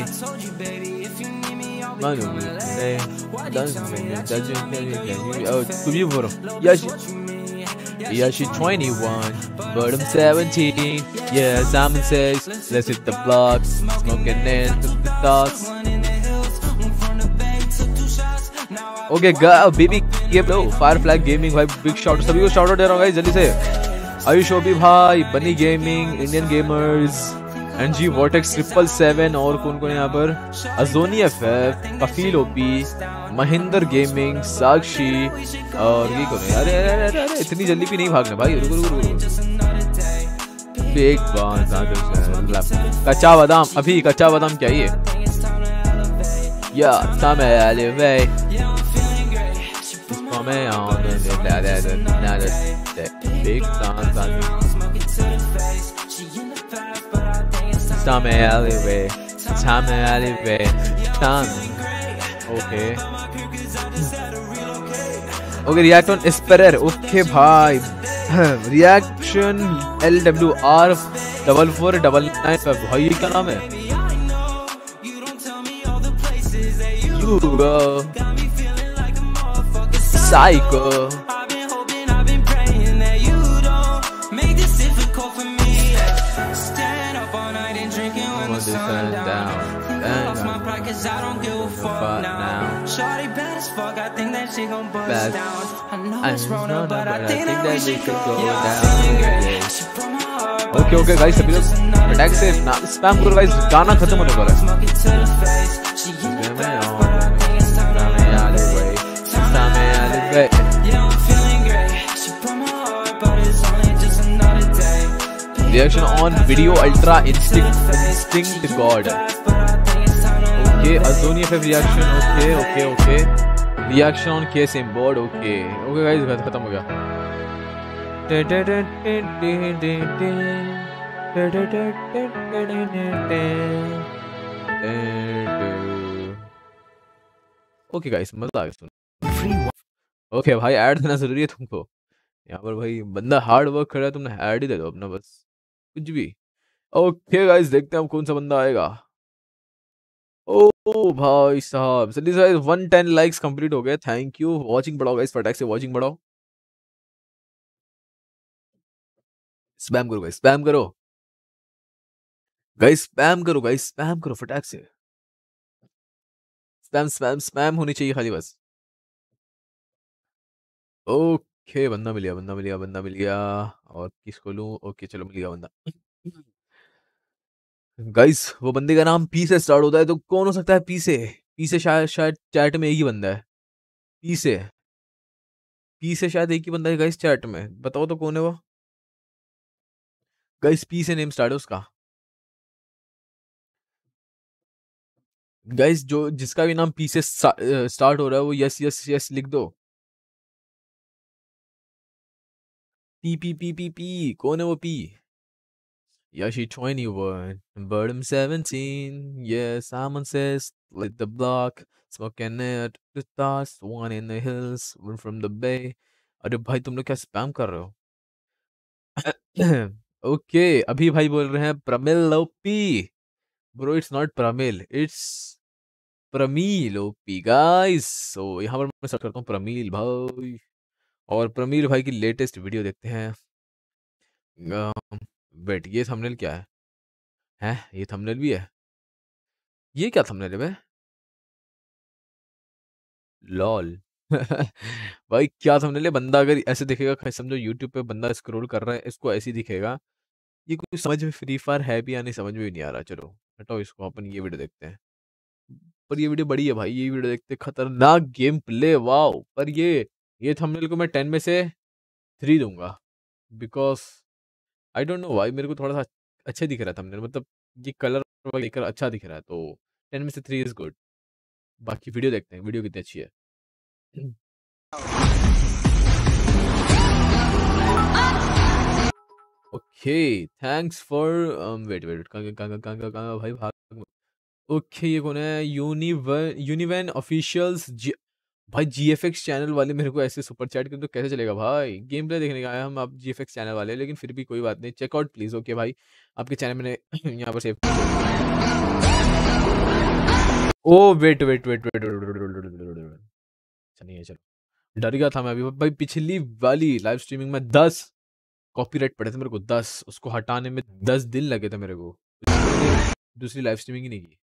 मानो मैं डांस में तुम भी बोलो यश Yeah, she's twenty-one, but I'm seventeen. Yeah, Simon says, let's hit the block, smoking in the thoughts. Okay, go, baby, give no Firefly Gaming, भाई big shout, सभी को shout out दे रहा हूँ guys, जल्दी से. आयुष ओपी भाई, bunny gaming, Indian gamers, NG vortex triple seven, और कौन कौन यहाँ पर, Ajoni F F, Kafeel OP, Mahendra gaming, Sakshi, और ये कौन है? अरे अरे अरे अरे इतनी जल्दी भी नहीं भागना भाई, रुको रुको रुको। एक बार कच्चा बादाम, अभी कच्चा बादाम क्या ये? या सामे आले वे इसको मैं आऊँ तो ले ले ले ना ले एक सांस Time alleyway, time alleyway, time. Okay. Okay, react on Esperer. Okay, bhai. Reaction L W R double four double nine पे भाई ये क्या नाम है? You go. Psycho. Down, down, my pride, cause I don't give a fuck now. Shorty bad as fuck, I think that she gon' put us down. I know it's wrong, but I think that she could go down. Okay, okay, guys, सभी लोग अटैक से स्पैम करो guys, गाना खत्म होने वाला है. Reaction on Video Ultra Instinct Instinct God. Okay, Azoni F F reaction. Okay, okay, okay. Reaction on K same board. Okay, okay guys, खत्म हो गया. Okay guys, मजा आ गया सुन. Okay भाई, ऐड देना जरूरी है तुमको. यहाँ पर भाई बंदा हार्ड वर्क कर रहा है, तुमने ऐड ही दे दो अपना बस, कुछ भी. ओके गाइस, देखते हैं अब कौन सा बंदा आएगा. ओ भाई साहब, जल्दी से वन टेन लाइक्स कंप्लीट हो गए. Thank you. वॉचिंग बढ़ाओ गाइस, फटाक से वॉचिंग बढ़ाओ. स्पैम करो गाइस, स्पैम करो गाइस, स्पैम करो गाइस, स्पैम करो फटाक से. स्पैम स्पैम स्पैम होनी चाहिए खाली बस. ओके, बंदा मिल गया, बंदा मिल गया, बंदा मिल गया. और किसको लूं? ओके चलो, मिल गया बंदा. गाइस, वो बंदे का नाम पी से स्टार्ट होता है, तो कौन हो सकता है? पी से पी से शायद शायद चैट में एक ही बंदा है. पी से पी से शायद एक ही बंदा है गाइस चैट में. बताओ तो कौन है वो गाइस? पी से नेम स्टार्ट है उसका गाइस. जो जिसका भी नाम पी से स्टार्ट हो रहा है वो यस यस यस लिख दो. P P P P P कौन है वो? P. Yeah, she twenty-one, but I'm seventeen. Yeah, Simon says, let the block, smoking it, the thoughts, one in the hills, one from the bay. अरे भाई तुम लोग क्या स्पैम कर रहे हो? ओके, अभी भाई बोल रहे हैं Pramil OP. Bro it's not Pramil, it's Pramil OP guys. So यहाँ पर मैं सर्च करता हूँ प्रमील भाई, और प्रमील भाई की लेटेस्ट वीडियो देखते हैं. वेट, ये थंबनेल क्या है? हैं, ये थंबनेल भी है? ये क्या थंबनेल है बे? लॉल. भाई क्या थंबनेल है? बंदा अगर ऐसे दिखेगा, समझो यूट्यूब पे बंदा स्क्रॉल कर रहा है, इसको ऐसे ही दिखेगा. ये कुछ समझ में फ्री फायर है भी या नहीं, समझ में भी नहीं आ रहा. चलो हटाओ इसको, अपन ये वीडियो देखते हैं. पर ये वीडियो बड़ी है भाई, ये वीडियो देखते. खतरनाक गेम प्ले, वाओ. पर ये ये थंबनेल को मैं टेन में से थ्री दूंगा, because I don't know why, मेरे को थोड़ा सा अच्छा दिख रहा था थंबनेल. मतलब ये कलर लेकर अच्छा दिख रहा है, तो टेन में से थ्री इज गुड. बाकी वीडियो देखते हैं, वीडियो कितनी अच्छी है. Okay thanks for wait wait कहाँ कहाँ कहाँ कहाँ भाई भाग। ओके ये कौन है? यूनिवन यूनिवन ऑफिशियल्स जी, भाई जीएफएक्स चैनल वाले मेरे को ऐसे सुपर चैट कर तो कैसे चलेगा भाई? गेम प्ले देखने का आया हम, आप जीएफएक्स चैनल वाले, लेकिन फिर भी कोई बात नहीं, चेकआउट प्लीज। ओके भाई आपके चैनल मैंने यहाँ पर save. Oh wait wait wait wait चलिए चलो, डर गया था मैं अभी भाई। पिछली वाली लाइव स्ट्रीमिंग में दस कॉपीराइट पड़े थे मेरे को, दस, उसको हटाने में दस दिन लगे थे मेरे को। दूसरी लाइव स्ट्रीमिंग ही नहीं की।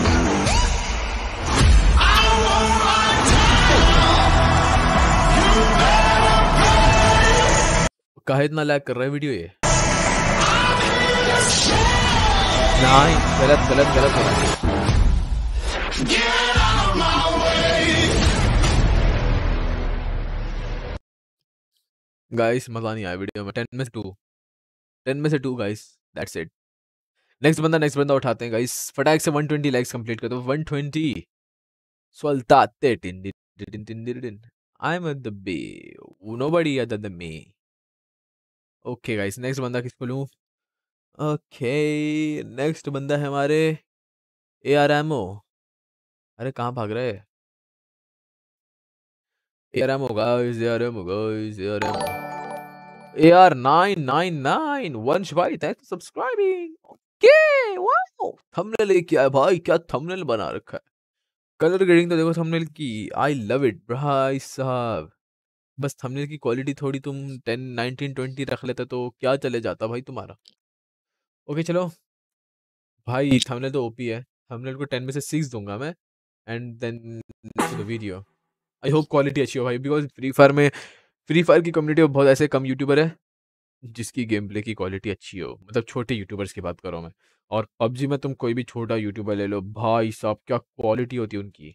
काहे इतना लैग कर रहा है वीडियो ये? नहीं गलत गलत गलत हो रहा है। गाइस मजा नहीं आया वीडियो में। टेन में से टू, टेन में से two guys, that's it. Next बंदा नेक्स्ट बंदा उठाते हैं गाइस, फटाक से वन ट्वेंटी लाइक्स कंप्लीट कर दो। वन ट्वेंटी सुल्ताते टिन टिन टिन टिन। I am at the bay, nobody other than me. Okay guys next बंदा किसको लूं? ओके नेक्स्ट बंदा है हमारे ए आर एम ओ। अरे कहाँ भाग रहे हैं? A R M O guys, A R M O guys, A R M O, A R nine nine nine. Vansh भाई thanks for subscribing. Okay wow thumbnail लेके आया भाई, क्या थंबनेल बना रखा है। कलर ग्रेडिंग तो देखो थंबनेल की, आई लव इट भाई साहब। बस थंबनेल की क्वालिटी थोड़ी तुम टेन नाइनटीन ट्वेंटी रख लेते तो क्या चले जाता भाई तुम्हारा। ओके चलो भाई, थंबनेल तो ओपी है। थंबनेल को टेन में से सिक्स दूंगा मैं, and then the video. I hope quality अच्छी हो भाई, बिकॉज फ्री फायर में, फ्री फायर की कम्युनिटी में बहुत ऐसे कम यूट्यूबर है जिसकी गेम प्ले की क्वालिटी अच्छी हो, मतलब छोटे यूट्यूबर्स की बात करो मैं। और पबजी में तुम कोई भी छोटा यूट्यूबर ले लो भाई साहब, क्या क्वालिटी होती है उनकी,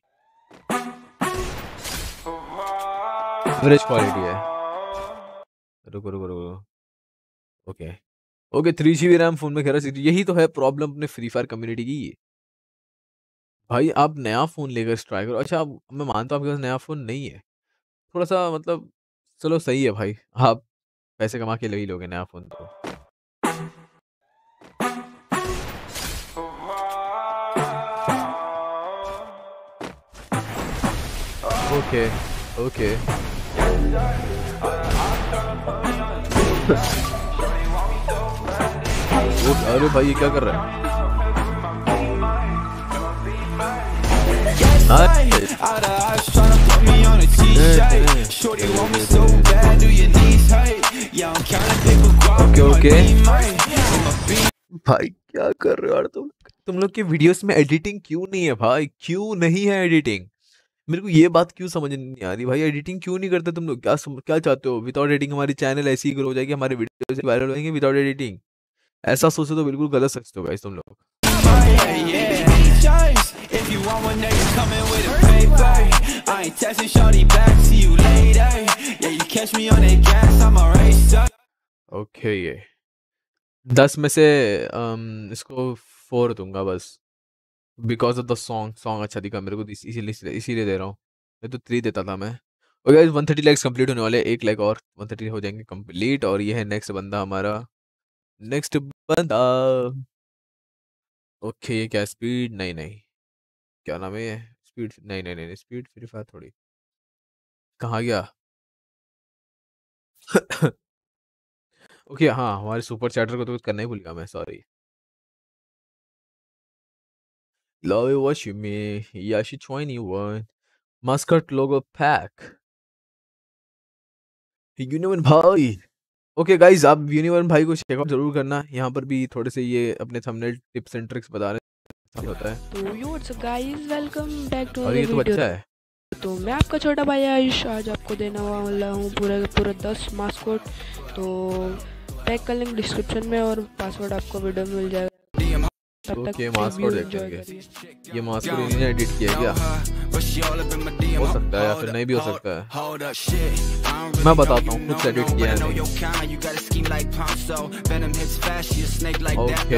एवरेज क्वालिटी है। रुको रुको रुको okay okay three G B RAM phone में खेल रहा, यही तो है प्रॉब्लम अपने फ्री फायर कम्युनिटी की भाई। आप नया फ़ोन लेकर ट्राई करो। अच्छा आप, मैं मानता हूँ आपके पास नया फ़ोन नहीं है, थोड़ा सा मतलब चलो सही है भाई, आप पैसे कमा के ले ही लोगे नया फ़ोन तो। ओके ओके अरे भाई ये क्या कर रहा है? ओके ओके भाई क्या कर रहे हो यार तुम? तुम लोग के वीडियोस में एडिटिंग क्यों नहीं है भाई? क्यों नहीं है एडिटिंग? मेरे को ये बात क्यों समझ नहीं आ रही भाई, एडिटिंग क्यों नहीं करते तुम लोग? क्या सम, क्या चाहते हो? विदाउट एडिटिंग हमारी चैनल ऐसी ही ग्रो हो जाएगी, हमारे वीडियो से वायरल होंगे विदाउट एडिटिंग? ऐसा सोचो तो बिल्कुल गलत सोचते हो गाइस तुम लोग। ओके ये दस में से um, इसको फोर दूंगा बस, because of the song. Song अच्छा दिखा मेरे को, इसीलिए इसीलिए दे रहा हूँ। मैं तो थ्री देता था मैं। और guys one thirty likes complete होने वाले, एक लाइक और वन थर्टी हो जाएंगे कंप्लीट। और ये है नेक्स्ट बंदा हमारा, नेक्स्ट बंदा। ओके ये क्या स्पीड? नहीं नहीं क्या नाम है? स्पीड नहीं नहीं नहीं स्पीड फ्री फायर थोड़ी। कहाँ गया? ओके हाँ हमारे सुपर चैटर को तो कुछ करना ही भूल गया मैं, sorry. Love you watching me, Yashi twenty-one, Mascot logo pack, यूनिवर्न भाई। ओके गाइज आप यूनिवर्न भाई को चेकआउट जरूर करना, यहाँ पर भी थोड़े से ये अपने थंबनेल टिप्स एंड ट्रिक्स बता रहे होता है।
तो yo what's up guys, welcome back to
और ये तो बच्चा है।
तो मैं आपका छोटा भाई आयुष, आज आपको देने वाला हूँ पूरे पूरे दस मास्कोट। तो टैग का लिंक डिस्क्रिप्शन में और पासवर्ड आपको वीडियो में मिल जाएगा। तब तक
ये मास्कोट देखेंगे। ये मास्कोट इन्होंने एडिट किया क्या? हो सकता है या फिर नहीं भी हो सकता है, मैं बताता हूँ कुछ एडिट किया है नहीं। ओके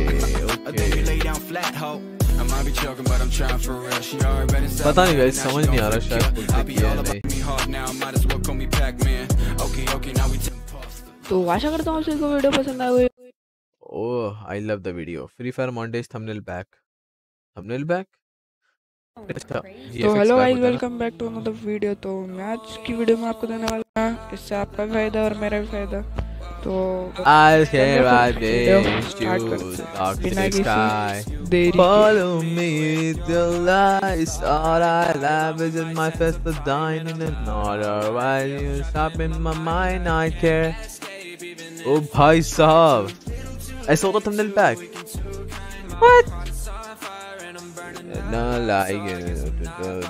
ओके पता नहीं गाइस, समझ नहीं आ रहा शायद कुछ किया है नहीं।
तो तो आशा करता हूँ आपको वीडियो पसंद आए होगी।
Oh I love the video. Free fire montage thumbnail back. Thumbnail back अच्छा
तो
वीएफएक्स
हेलो
बैक
गाइस,
होता है ना।
Welcome back to another video. तो मैं आज की वीडियो में आपको देने वाला हूँ, इससे आपका भी फायदा और मेरा भी फायदा। तो
I'll
चलिए
care
फिर
about
video
this
start
to
करते हैं
dark
बिना
sky.
किसी देरी के।
Follow me with the lights. All I love is in my face, but dying in another. While you stop in my mind, I care. ओ भाई साहब, ऐसा होता thumbnail pack? What? No like it.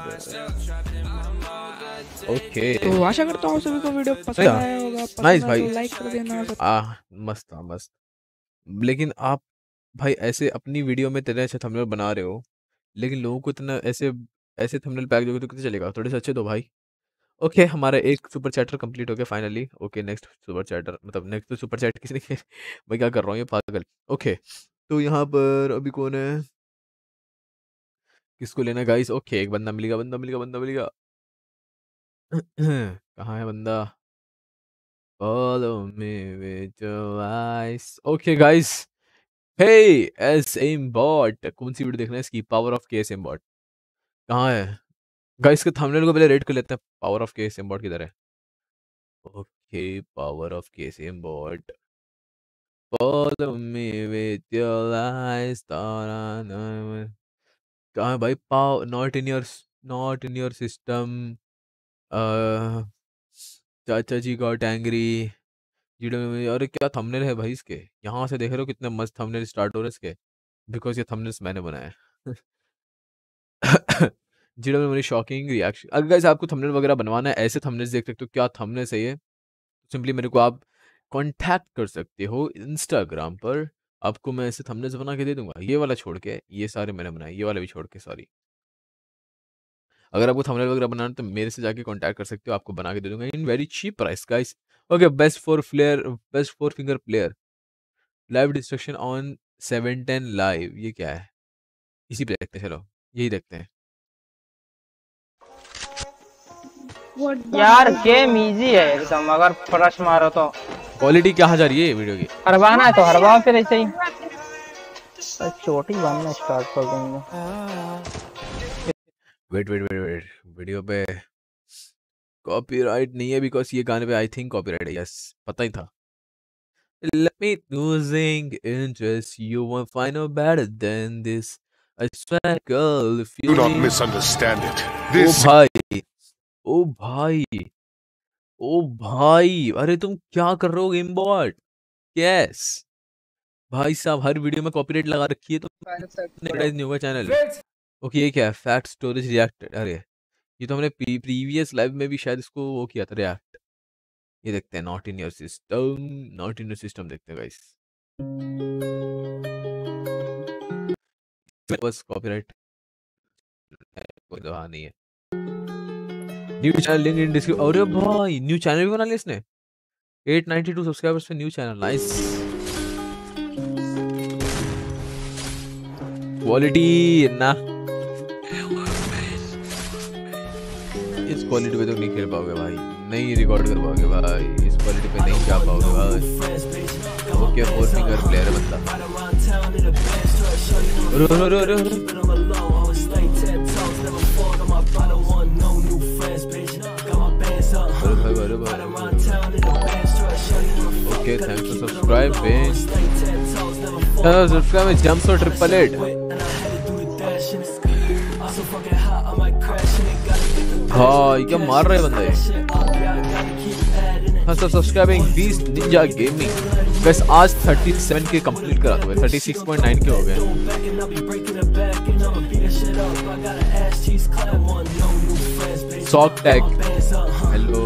Okay.
तो आशा करता हूँ सभी को वीडियो पसंद
Yeah.
आया होगा। पसंद
Nice
आया
भाई।
तो लाइक कर देना।
आ मस्त था मस्त। लेकिन आप भाई ऐसे अपनी वीडियो में इतने अच्छे थंबनेल बना रहे हो, लेकिन लोगों को इतना ऐसे ऐसे थंबनेल पैक दोगे तो कितने चलेगा? थोड़े से अच्छे दो भाई। ओके हमारा एक सुपर चैटर कंप्लीट हो गया finally. Okay next super chatter मतलब नेक्स्ट तो सुपर चैट किसी ने मैं क्या कर रहा हूँ ये पागल। ओके तो यहाँ पर अभी कौन है, किसको लेना गाइस? ओके एक बंदा मिलेगा, बंदा मिलेगा, बंदा मिलेगा। कहाँ है बंदा? Follow me with your eyes. Okay guys. Hey S M bot, कौन सी वीडियो देखना है इसकी? पावर ऑफ के एस एम बॉट कहाँ है गाइस? के थंबनेल को पहले रेड कर लेते हैं। पावर ऑफ के एस एम बॉट किधर है? ओके पावर ऑफ के S M bot. Follow me with your eyes. कहाँ है भाई? पाव not in your not in your system. चाचा जी गॉट एंग्री। वीडियो में अरे क्या थंबनेल है भाई इसके? यहाँ से देख रहे हो कितने मस्त थंबनेल स्टार्ट हो रहे हैं इसके, बिकॉज ये थंबनेल्स मैंने बनाए हैं। जीरो में मेरी शॉकिंग रिएक्शन। अगर गाइस आपको थंबनेल वगैरह बनवाना है, ऐसे थंबनेल्स देख सकते हो क्या थंबनेल सही है, तो सिंपली मेरे को आप कांटेक्ट कर सकते हो इंस्टाग्राम पर। आपको मैं ऐसे थंबनेल्स बना के दे दूंगा। ये वाला छोड़ के ये सारे मैंने बनाए, ये वाला भी छोड़ के सॉरी। अगर आपको थंबनेल वगैरह बनाना है तो मेरे से जाके कांटेक्ट कर सकते हो, आपको बना के दे दूंगा in very cheap price guys. Okay best for player, best for finger player, live destruction on seven ten live. ये क्या है? इसी पे देखते हैं, चलो यही देखते हैं।
यार गेम इजी है एकदम, अगर फ्रश मारो तो।
क्वालिटी कहाँ जा रही है वीडियो की?
हरवाना है तो हरवाओ फिर ऐसे ही। चोटी बनना स्टार्ट कर देंगे।
Wait wait wait wait video पे कॉपीराइट नहीं है, बिकॉज ये गाने पे आई थिंक कॉपीराइट है। यस पता ही था। Let me losing interest. You won't find no better than this. I swear, girl, if you
Do not
need-
misunderstand it.
O
This
भाई, ओ भाई, ओ भाई, अरे तुम क्या कर रहे हो गेम बॉट? यस भाई साहब, हर वीडियो में कॉपीराइट लगा रखी है तो एडवर्टाइज नहीं होगा चैनल। ओके ये क्या है? Fact storage react. अरे ये तो हमने प्रीवियस लाइव में भी शायद इसको वो किया था रिएक्ट। ये देखते हैं not in your system, not in your system देखते हैं गाइस। बस कॉपीराइट कोई दवा नहीं है। New channel link in description. अरे भाई न्यू चैनल भी बना लिया इसने। एट नाइंटी टू सब्सक्राइबर्स पे न्यू चैनल, नाइस। क्वालिटी ना इस क्वालिटी पे तो नहीं खेल पाओगे भाई, नहीं रिकॉर्ड कर पाओगे भाई, इस क्वालिटी पे नहीं जा पाओगे भाई। वो क्या फोर फिंगर प्लेयर है बंदा। अरे अरे अरे अरे अरे भाई अरे भाई। Okay thanks for subscribing. Subscribe में जंप्स और ट्रिपल एट। भाई क्या मार रहे बंदा ये। हाँ सब सब्सक्राइबिंग बीस निंजा गेमिंग। बस आज सैंतीस के कंप्लीट करा दो, छत्तीस पॉइंट नौ के हो गए। Sock tag hello.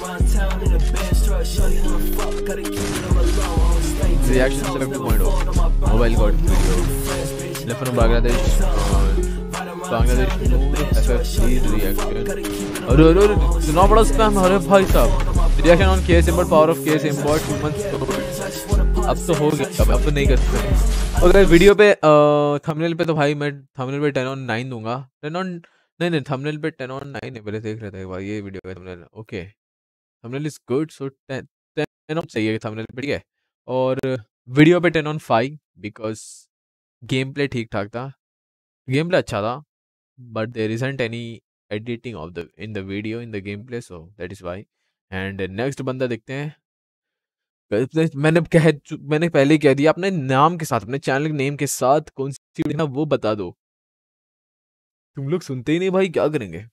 Reaction select point हो mobile god video left from Bangladesh Bangladesh FFC reaction. अरे अरे सुना बड़ा स्पैम। अरे भाई साहब reaction on KS import power of KS import two months. अब तो हो गया, अब अब तो नहीं कर सकते। अगर वीडियो पे थंबनेल पे तो भाई मैं थंबनेल पे टेन ऑन नाइन दूंगा। टेन ऑन नहीं नहीं थंबनेल पे टेन ऑन नाइन है। पहले देख रहे थे भाई ये वीडियो पे thumbnail. Okay thumbnail is good so ten ten on चाहिए थंबनेल पे, ठीक है। और वीडियो पे ten on five because game play ठीक ठाक था, गेम प्ले अच्छा था, but there isn't any editing of the in the video in the game play, so that is why. And next बंदा देखते हैं। मैंने कह मैंने पहले ही कह दिया, अपने नाम के साथ, अपने चैनल के नेम के साथ कौन सी वीडियो ना वो बता दो। तुम लोग सुनते ही नहीं भाई, क्या करेंगे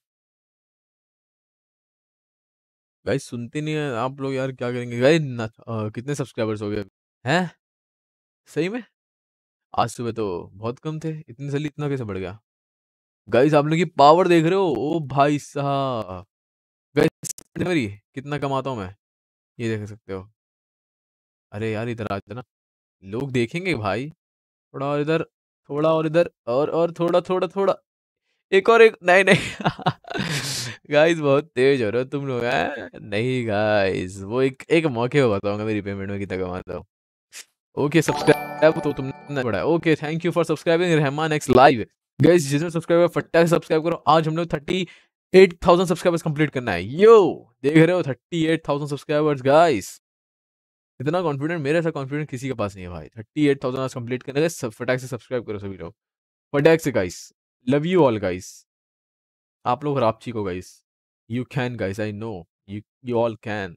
गाइस, सुनते नहीं है आप लोग यार, क्या करेंगे गाइस। कितने सब्सक्राइबर्स हो गए हैं सही में? आज सुबह तो बहुत कम थे, इतनी जल्दी इतना कैसे बढ़ गया गाइस? आप लोग की पावर देख रहे हो? ओ भाई साहब गाइस, मेरी कितना कमाता हूँ मैं, ये देख सकते हो। अरे यार इधर आ जाना, लोग देखेंगे भाई। थोड़ा और इधर, थोड़ा और इधर, और और थोड़ा थोड़ा थोड़ा, एक और एक, नहीं नहीं गाइस बहुत तेज हो रहे हो तुम लोग हैं। नहीं गाइस, वो एक एक मौके को बताऊंगा मेरी पेमेंट में कितना कमाता हूँ। ओके सब्सक्राइब तो तुमने बढ़ाया, okay thank you for subscribing Rahman X live. Guys जिसने सब्सक्राइब फटाक से सब्सक्राइब करो, आज हम लोग thirty eight thousand subscribers complete करना है। यो देख रहे हो thirty eight thousand subscribers guys, इतना कॉन्फिडेंट, मेरे ऐसा कॉन्फिडेंट किसी के पास नहीं है भाई। थर्टी एट थाउजेंड आज कंप्लीट करना है, फटाक से सब्सक्राइब करो सभी लोग, फटाक से guys. Love you all guys, आप लोग रापची को guys, you can guys, I know you you all can.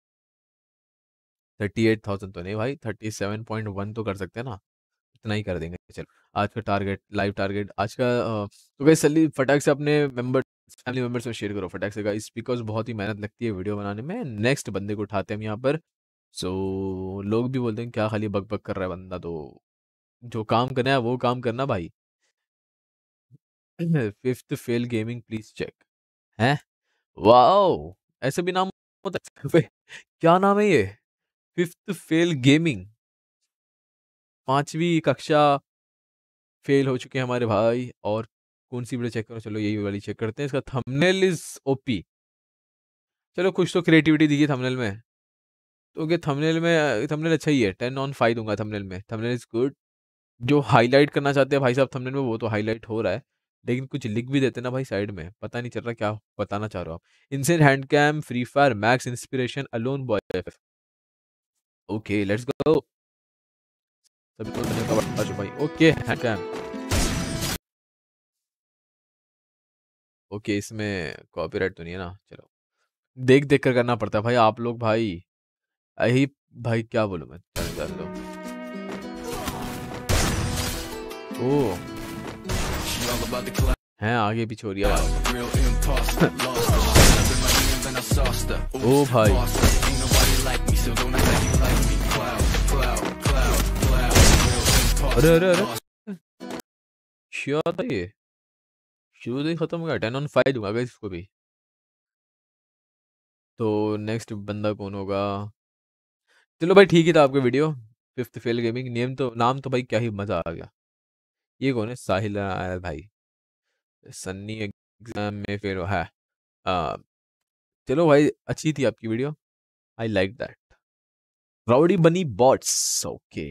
Thirty eight thousand तो नहीं भाई, थर्टी सेवन पॉइंट वन तो कर सकते हैं ना, इतना ही कर देंगे। चलो आज का टारगेट, लाइव टारगेट आज का। अ, तो गाइस जल्दी फटाक से अपने मेंबर फैमिली मेंबर्स में शेयर करो फटाक से गाइस, बिकॉज बहुत ही मेहनत लगती है वीडियो बनाने में। नेक्स्ट बंदे को उठाते हैं हम यहाँ पर। सो so, लोग भी बोलते हैं क्या खाली बक बक कर रहा है बंदा, तो जो काम करना है वो काम करना भाई। Fifth fail gaming please check है, वाओ ऐसे भी नाम होता है बे, क्या नाम है ये? फिफ्थ फेल गेमिंग, पांचवी कक्षा फेल हो चुके हैं हमारे भाई। और कौन सी वीडियो चेक करो, चलो यही वाली चेक करते हैं। इसका थंबनेल इज ओपी, चलो कुछ तो क्रिएटिविटी दी है थंबनेल में, तो क्या थंबनेल में, थंबनेल अच्छा ही है, टेन ऑन फाइव दूंगा थंबनेल में, थंबनेल इज गुड। जो हाईलाइट करना चाहते हैं भाई साहब थंबनेल में वो तो हाईलाइट हो रहा है, लेकिन कुछ लिख भी देते ना भाई साइड में, पता नहीं चल रहा क्या बताना चाह रहे हो आप। Insane hand cam, free fire max inspiration, alone boy F. Okay let's go, सभी को धन्यवाद भाई। ओके हैंड कैम, ओके इसमें कॉपीराइट तो नहीं है ना, चलो देख देख कर करना पड़ता है भाई, आप लोग भाई यही भाई, क्या बोलूं मैं, चलो कर लो। ओ हैं आगे पीछे हो रही है ओ भाई, अरे अरे अरे क्या था ये, शुरू ही खत्म हो गया। टेन ऑन फाइव दूंगा गाइस इसको भी। तो नेक्स्ट बंदा कौन होगा? चलो भाई ठीक ही था आपका video, fifth fail gaming. Name तो, नाम तो भाई क्या ही मजा आ गया। ये कौन है? साहिल आया भाई, सन्नी एग्जाम में फेल है। आ, चलो भाई अच्छी थी आपकी video, I like that. Rowdy bunny bots, okay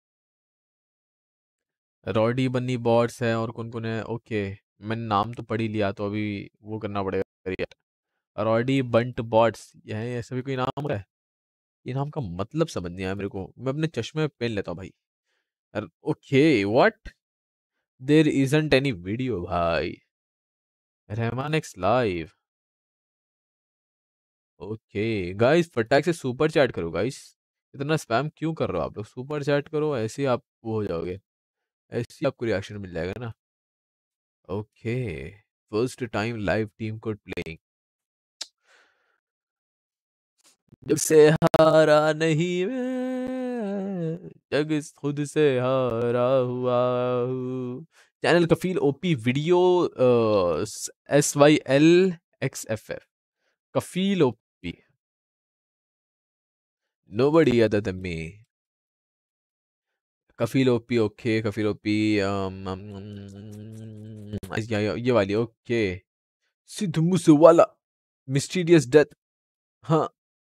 rowdy bunny bots है, और कौन कौन है? ओके मैंने नाम तो पढ़ ही लिया, तो अभी वो करना पड़ेगा। रॉडी बंट बॉट्स, यह ऐसा भी कोई नाम है? ये नाम का मतलब समझ नहीं आया मेरे को, मैं अपने चश्मे पहन लेता हूँ भाई। Okay what, there isn't any video भाई। Rahman X live, okay guys फटाक से सुपर चैट करो गाइस, इतना स्पैम क्यों कर रहे हो आप लोग? सुपर चैट करो, ऐसे ही आप वो हो जाओगे, ऐसे ही आपको रिएक्शन मिल जाएगा ना। Okay first time live team code playing, जब से हारा नहीं मैं, जग खुद से हारा हुआ हूँ। Channel Kafeel OP video, S Y L X F F, Kafeel OP, nobody other than me. Kafeel OP, okay Kafeel OP, ये वाली okay. Sidhu Moosewala, mysterious death, हाँ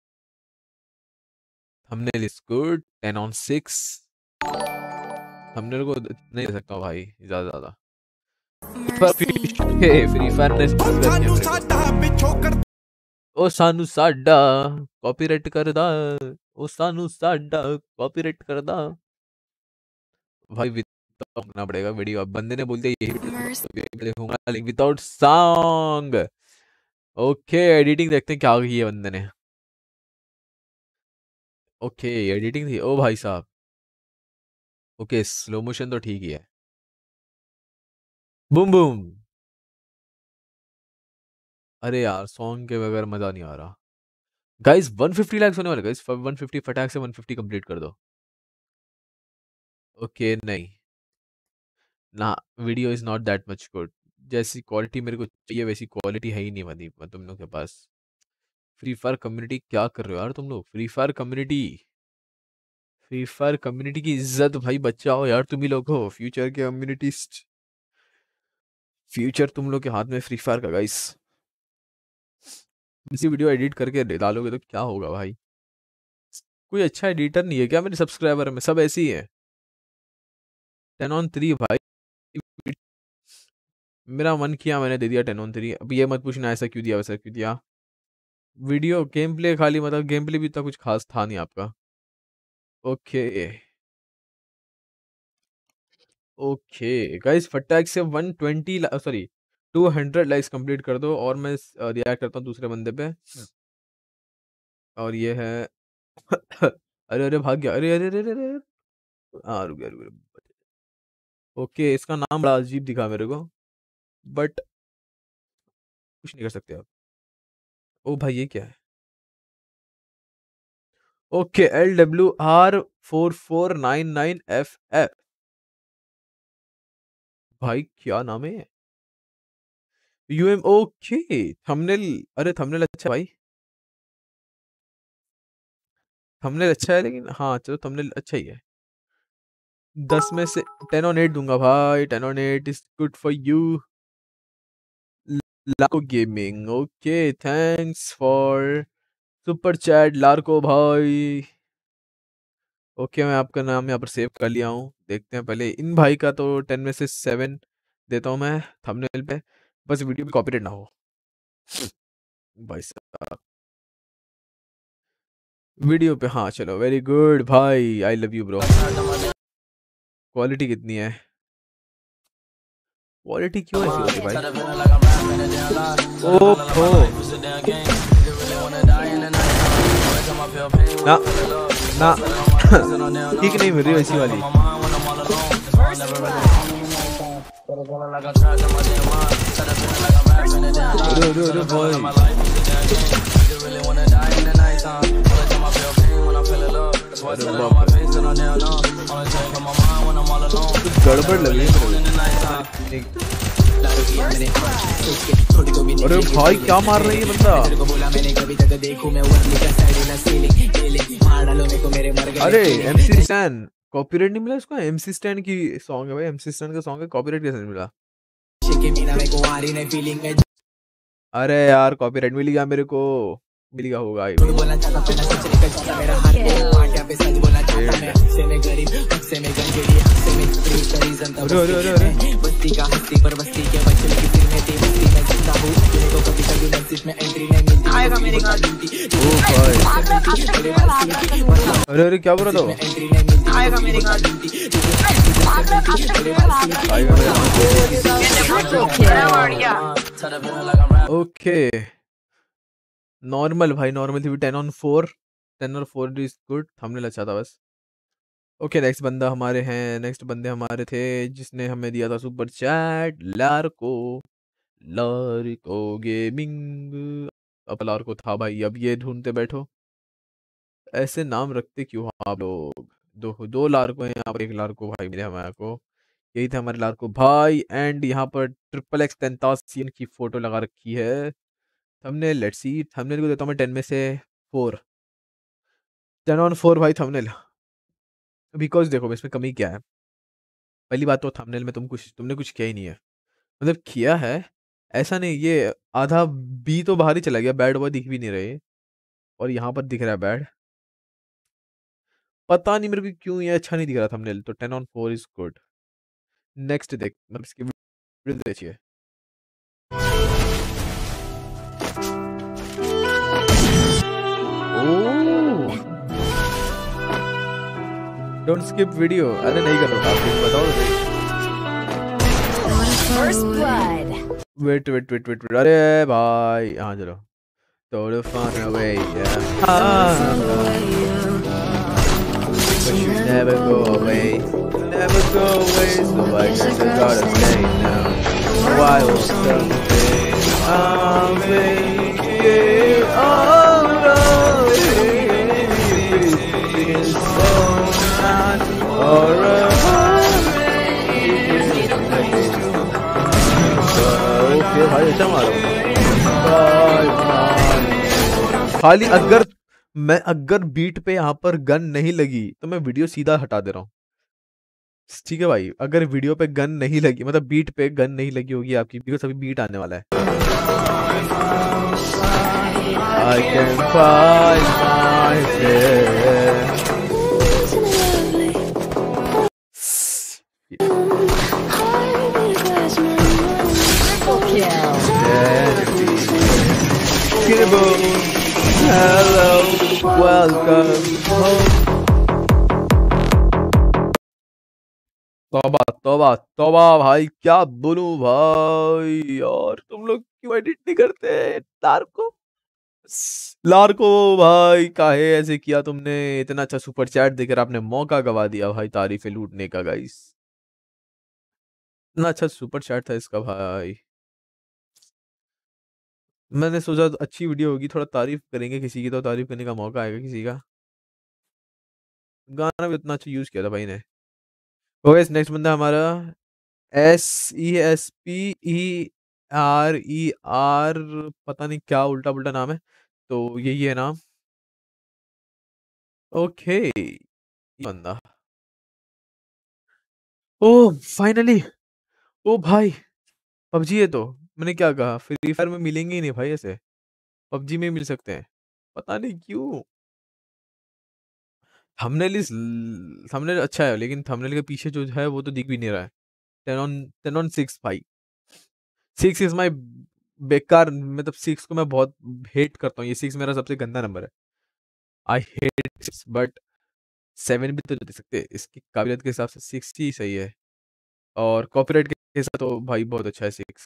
हमने गुड, टेन ऑन सिक्स। हमने को नहीं दे सकता भाई ज्यादा ज्यादा, फ्री फायर ने ओ सानू साडा कॉपीराइट कर दा, ओ सानू साडा कॉपीराइट कर दा भाई। विदाउट होना पड़ेगा वीडियो। अब बंदे ने बोल दिया यही देखूंगा लेकिन विदाउट सॉन्ग। ओके एडिटिंग देखते हैं क्या की है बंदे ने। ओके एडिटिंग थी ओ भाई साहब। ओके स्लो मोशन तो ठीक ही है। Boom boom. अरे यार सॉन्ग के बगैर मजा नहीं आ रहा। गाइस वन फिफ्टी लाइक्स होने वाले गाइस। वन फिफ्टी फटाक से वन फिफ्टी कंप्लीट कर दो। ओके नहीं ना video is not that much good. जैसी क्वालिटी मेरे को चाहिए वैसी क्वालिटी है ही नहीं बनी तुम लोग के पास। फ्री फायर कम्युनिटी क्या कर रहे हो यार तुम लोग। Free fire community free fire community की इज्जत भाई बचाओ यार। तुम ही लोग हो फ्यूचर के कम्युनिटिस्ट। फ्यूचर तुम लोग के हाथ में फ्री फायर का गाइस। इसी वीडियो एडिट करके डालोगे तो क्या होगा भाई। कोई अच्छा एडिटर नहीं है क्या मेरे सब्सक्राइबर में। सब ऐसे ही है। टेन ऑन थ्री भाई। मेरा मन किया मैंने दे दिया टेन ऑन थ्री। अब ये मत पूछना ऐसा क्यों दिया वैसा क्यों दिया। वीडियो गेम प्ले खाली मतलब गेम प्ले भी इतना कुछ खास था नहीं आपका। ओके ओके गाइस फटाक से one twenty sorry two hundred likes complete कर दो और मैं रिएक्ट करता हूँ दूसरे बंदे पे। और ये है अरे अरे भाग गया। अरे अरे अरे अरे अरे। हाँ रुक गया रुक गया। ओके इसका नाम बड़ा अजीब दिखा मेरे को बट कुछ नहीं कर सकते आप। ओ भाई ये क्या है। Okay L W R four four nine nine F F. भाई क्या नाम है। Um okay thumbnail. अरे थंबनेल अच्छा भाई। थंबनेल अच्छा है लेकिन हाँ चलो थंबनेल अच्छा ही है। दस में से टेन ऑन एट दूंगा भाई। Ten on eight is good for you. Larko gaming okay thanks for super chat Larko भाई। ओके मैं आपका नाम यहाँ पर सेव कर लिया हूँ। देखते हैं पहले इन भाई का तो टेन में से सेवन देता हूँ मैं थंबनेल पे। बस वीडियो पे कॉपीराइट ना हो भाई साहब। वीडियो पे हाँ चलो वेरी गुड भाई। I love you bro. Quality कितनी है। क्वालिटी क्यों ऐसी होती है भाई। ओहो ना ना ठीक नहीं मिल रही वैसी वाली। अरे अरे अरे भाई गड़बड़ लग रही है। अरे भाई क्या मार रही है बंदा। अरे एमसी स्टैन कॉपीराइट नहीं मिला इसको। एमसी स्टैन की सॉन्ग है भाई। एमसी स्टैन का सॉन्ग है कॉपीराइट कैसे नहीं मिला। अरे यार कॉपीराइट मिल गया मेरे को। मिल गया होगा अरे अरे अरे अरे अरे अरे क्या बोल रहा था। ओके नॉर्मल भाई नॉर्मल थी। टेन ऑन फोर टेन और फोर इज गुड। थंबनेल अच्छा था बस। ओके नेक्स्ट बंदा हमारे हैं। नेक्स्ट बंदे हमारे थे जिसने हमें दिया था super chat Larko. Larko gaming. अब लार्को था भाई। अब ये ढूंढते बैठो। ऐसे नाम रखते क्यों आप लोग। दो दो लार्को हैं यहाँ पर। एक लार्को भाई मिले हमारे को। यही थे हमारे लार्को भाई। एंड यहाँ पर ट्रिपल एक्स टेंटासियन की फोटो लगा रखी है। Thumbnail let's see. थंबनेल को देता हूँ मैं टेन में से फोर। टेन ऑन फोर भाई थंबनेल। बिकॉज देखो इसमें कमी क्या है। पहली बात तो थंबनेल में तुम कुछ तुमने कुछ किया ही नहीं है। मतलब किया है ऐसा नहीं। ये आधा बी तो बाहर ही चला गया। बैड बॉय दिख भी नहीं रहे और यहाँ पर दिख रहा है बैड। पता नहीं मेरे को क्यों ये अच्छा नहीं दिख रहा थंबनेल। तो ten on four is good. Next देख मतलब इसकी वीडियो देखिए। Oh don't skip video. अरे नहीं कर रहा, आप बताओ तो सही।
First blood.
Wait wait wait wait wait अरे भाई हाँ चलो थोड़ा fun away yeah but you never go away never go away so I guess I gotta stay now why was something I'm making all of it is so not alright okay भाई अच्छा मारो बाय बाय खाली अगर मैं अगर बीट पे यहाँ पर गन नहीं लगी तो मैं वीडियो सीधा हटा दे रहा हूँ ठीक है भाई अगर वीडियो पे गन नहीं लगी मतलब बीट पे गन नहीं लगी होगी आपकी बिकॉज़ अभी बीट आने वाला है I can find myself Hello, welcome home. तौबा तौबा तौबा भाई क्या बोलूं भाई यार तुम लोग क्यों एडिट नहीं करते लार्को लार्को भाई काहे ऐसे किया तुमने इतना अच्छा सुपर चैट देकर आपने मौका गवा दिया भाई तारीफें लूटने का गाइस इतना अच्छा सुपर चैट था इसका भाई मैंने सोचा तो अच्छी वीडियो होगी थोड़ा तारीफ करेंगे किसी की तो तारीफ करने का मौका आएगा किसी का गाना भी उतना अच्छा यूज किया था भाई ने ओके नेक्स्ट बंदा हमारा S E S P E R E R पता नहीं क्या उल्टा पुल्टा नाम है तो यही है नाम ओके बंदा ओ फाइनली ओ भाई पबजी है तो मैंने क्या कहा फ्री फायर में मिलेंगे ही नहीं भाई ऐसे पबजी में मिल सकते हैं पता नहीं क्यों थंबनेल इस थंबनेल अच्छा है लेकिन थंबनेल के पीछे जो है वो तो दिख भी नहीं रहा है ten on ten on six भाई सिक्स इज माई बेकार मतलब सिक्स को मैं बहुत हेट करता हूँ ये सिक्स मेरा सबसे गंदा नंबर है I hate six but seven भी तो दे सकते हैं इसकी काबिलियत के हिसाब से सिक्स ही सही है और कॉपीराइट के हिसाब तो भाई बहुत अच्छा है सिक्स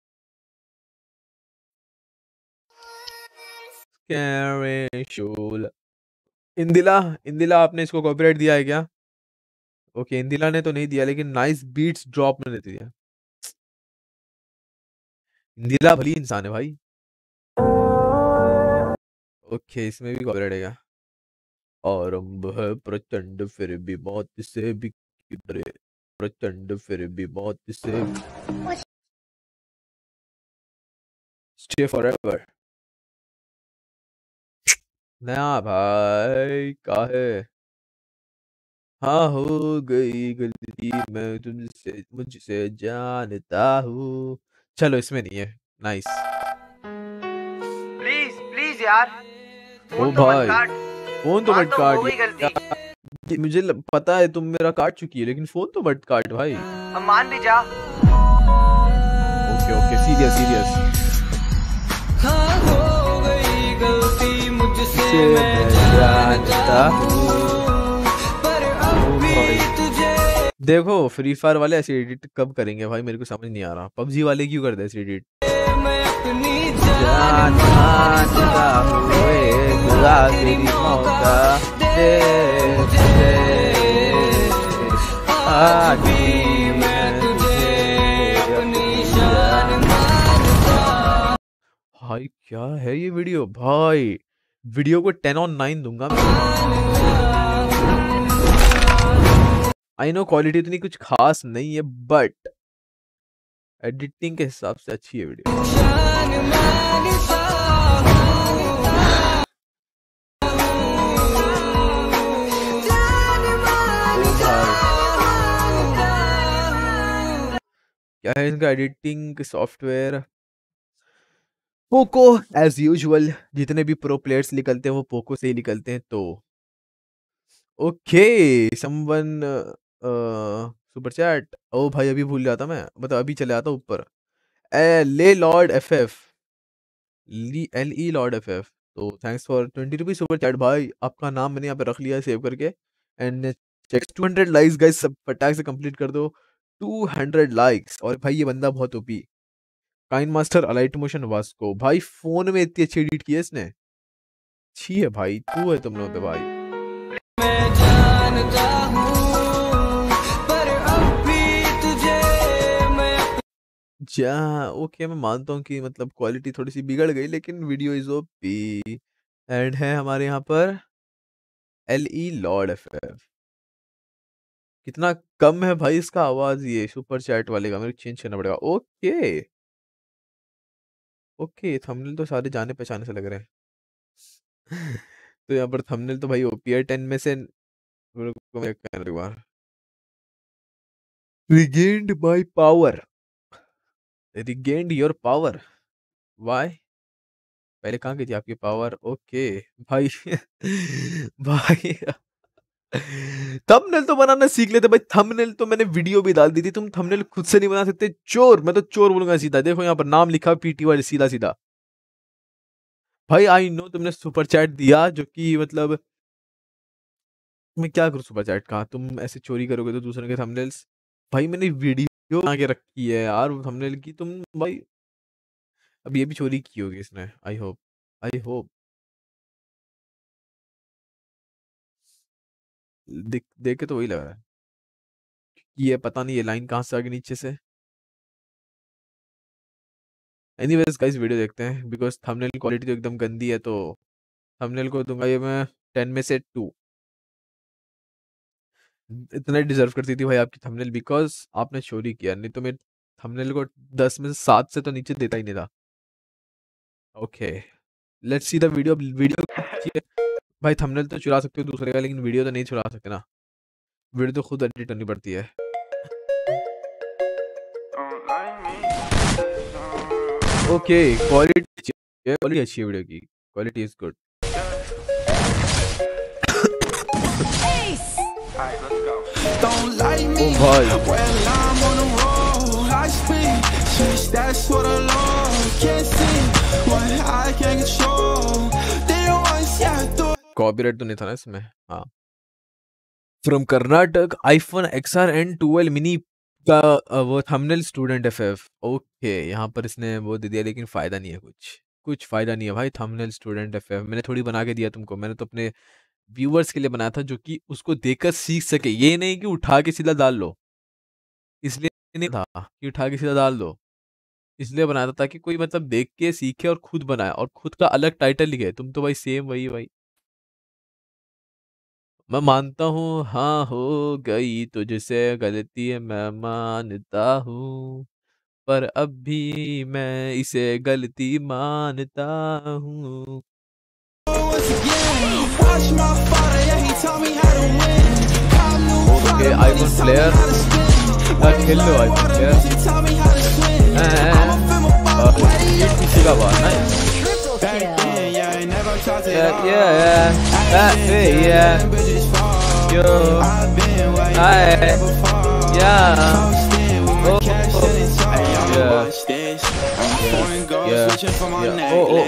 इंदिला इंदिला आपने इसको कॉपीराइट दिया है क्या ओके इंदिला ने तो नहीं दिया लेकिन नाइस बीट्स ड्रॉप ने दे दिया इंदिला भली इंसान है भाई ओके इसमें भी कॉपीराइट है क्या आरंभ है प्रचंड फिर भी मौत से भी डरे प्रचंड फिर भी मौत से स्टे फॉरएवर नया भाई काहे हाँ हो गई गलती मैं तुमसे मुझसे जानता हूँ चलो इसमें नहीं है नाइस
प्लीज प्लीज यार
ओ भाई फोन तो मत काट यार मुझे ल- पता है तुम मेरा काट चुकी है लेकिन फोन तो मत काट भाई
अब मान भी जा
ओके ओके सीरियस सीरियस मुझसे मैं जानता हूँ ओ भाई देखो फ्री फायर वाले ऐसे एडिट कब करेंगे भाई मेरे को समझ नहीं आ रहा पबजी वाले क्यों करते हैं ऐसे एडिट जानता हूँ एक आखिरी मौका दे दे आज भी मैं तुझे अपनी जान मानूंगा। भाई क्या है ये वीडियो भाई वीडियो को टेन ऑन नाइन दूंगा मैं आई नो क्वालिटी इतनी कुछ खास नहीं है बट एडिटिंग के हिसाब से अच्छी है वीडियो क्या है इनका editing software Poco as usual जितने भी प्रो प्लेयर्स निकलते हैं वो पोको से ही निकलते हैं तो ओके समवन सुपर चैट ओ भाई अभी भूल जाता मैं मतलब अभी चले आता ऊपर ए ले lord F F L E lord F F तो thanks for twenty rupees super chat भाई आपका नाम मैंने यहाँ पे रख लिया है सेव करके and two hundred likes guys, सब फटाक से कंप्लीट कर दो। Two hundred likes. और भाई ये बंदा बहुत OP, kine master alight motion वास्को, भाई फोन में इतनी अच्छी एडिट की है इसने, अच्छी है भाई, तू है तुम लोगों पे भाई। मैं जानता हूं पर अब भी तुझे मैं जा ओके, मैं मानता हूँ कि मतलब क्वालिटी थोड़ी सी बिगड़ गई, लेकिन वीडियो इज ओपी। एंड है हमारे यहाँ पर L E lord F F. कितना कम है भाई इसका आवाज, ये सुपर चैट वाले का मेरे को चेंज करना पड़ेगा। ओके ओके, थंबनेल तो सारे जाने पहचाने से लग रहे हैं। तो यहाँ पर थंबनेल तो भाई ओपी है। टेन में से regained my power, regained your power, why? पहले कहाँ गई थी आपकी पावर? ओके भाई भाई थंबनेल तो बनाना सीख लेते भाई। थंबनेल तो मैंने वीडियो भी डाल दी थी, तुम थंबनेल खुद से नहीं बना सकते? चोर, मैं तो चोर बोलूंगा सीधा। देखो यहाँ पर नाम लिखा पीटी वाले, सीधा सीधा। भाई आई नो तुमने सुपर चैट दिया, जो कि मतलब मैं क्या करूँ सुपर चैट का, तुम ऐसे चोरी करोगे तो दूसरे के थंबनेल्स। भाई मैंने वीडियो बना के रखी है यार थंबनेल की, तुम भाई अब ये भी चोरी की होगी इसने। आई होप आई होप देख देख के तो वही लग रहा है। ये पता नहीं ये लाइन कहाँ से आ गई नीचे से। एनीवेज गाइस वीडियो देखते हैं, बिकॉज थंबनेल क्वालिटी तो एकदम गंदी है, तो थंबनेल को दूंगा ये मैं टेन में से टू। इतना डिजर्व करती थी भाई आपकी थंबनेल, बिकॉज आपने चोरी किया, नहीं तो मैं थंबनेल को दस में से सात से तो नीचे देता ही नहीं था। Okay let's see the video. Video भाई थंबनेल तो चुरा सकते हो दूसरे का, लेकिन वीडियो तो नहीं चुरा सकते ना, वीडियो तो खुद एडिट करनी पड़ती है। ओके क्वालिटी क्वालिटी अच्छी है वीडियो की, क्वालिटी इज गुड। ओ भाई कॉपीराइट तो नहीं था ना इसमें? हाँ। From Karnataka iPhone XR and twelve mini का अ, वो थंबनेल स्टूडेंट एफएफ। ओके यहाँ पर इसने वो दे दिया, लेकिन फायदा नहीं है, कुछ कुछ फायदा नहीं है भाई। थंबनेल स्टूडेंट एफएफ मैंने थोड़ी बना के दिया तुमको, मैंने तो अपने व्यूअर्स के लिए बनाया था, जो कि उसको देखकर सीख सके। ये नहीं कि उठा के सीधा डाल लो, इसलिए नहीं था कि उठा के सीधा डाल दो, इसलिए बनाया था ताकि कोई मतलब देख के सीखे और खुद बनाए और खुद का अलग टाइटल लिखे। तुम तो भाई सेम वही भाई। मैं मानता हूँ हाँ हो गई तुझसे गलती है, मैं मानता हूँ, पर अब भी मैं इसे गलती मानता हूँ। ओके आईफोन प्लेयर खेल लो, आईफोन प्लेयर किसी का बात नहीं। Yeah, yeah, yeah, yeah, yeah, yo, hi, yeah, oh, oh, yeah, yeah, yeah, oh, oh,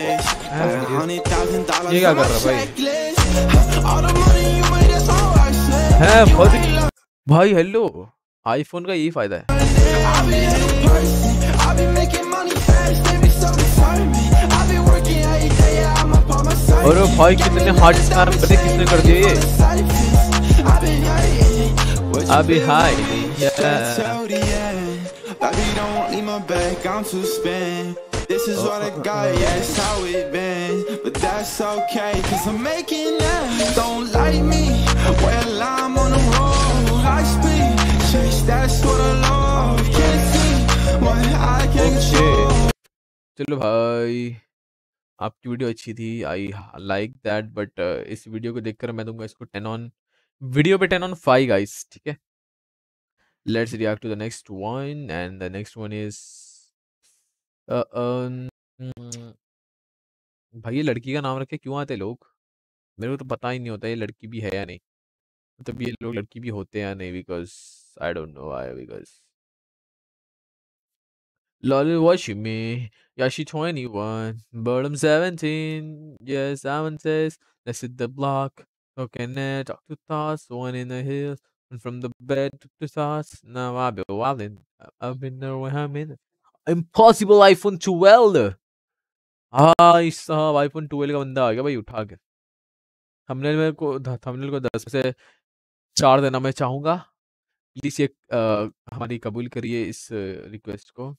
ये क्या कर रहा भाई? है बहुत भाई, हेलो, आईफोन का यही फायदा है। और भाई कितने हार्ड स्नैप पता किसने कर दिया ये? अभी हाय This is what I got, yeah, it's how it been, but that's okay, cause I'm making it. Don't like me, well I'm on the road, high speed, chase, that's what I love, can't see what I can't control. चलो भाई आपकी वीडियो अच्छी थी, आई लाइक दैट, बट इस वीडियो को देखकर मैं दूंगा इसको टेन ऑन, वीडियो पे टेन ऑन फाइव गाइस, ठीक है। Let's react to the next one, and the next one is भाई ये लड़की का नाम रखे क्यों आते लोग, मेरे को तो पता ही नहीं होता ये लड़की भी है या नहीं, मतलब ये लोग लड़की भी होते हैं या नहीं, because I don't know why, because Lolly watching me. Yeah, she twenty-one, but I'm seventeen. Yeah, someone says, let's hit the block. So can I talk to thoughts, one in the hills, and from the bed to the thoughts. Now I've been wildin'. I've been there when I'm in. Impossible iPhone twelve. भाई साहब आईफोन ट्वेल्व का बंदा आ गया भाई उठा के। थंबनेल में को थंबनेल को दस में से चार देना मैं चाहूंगा। प्लीज ये अ, हमारी कबूल करिए इस रिक्वेस्ट को।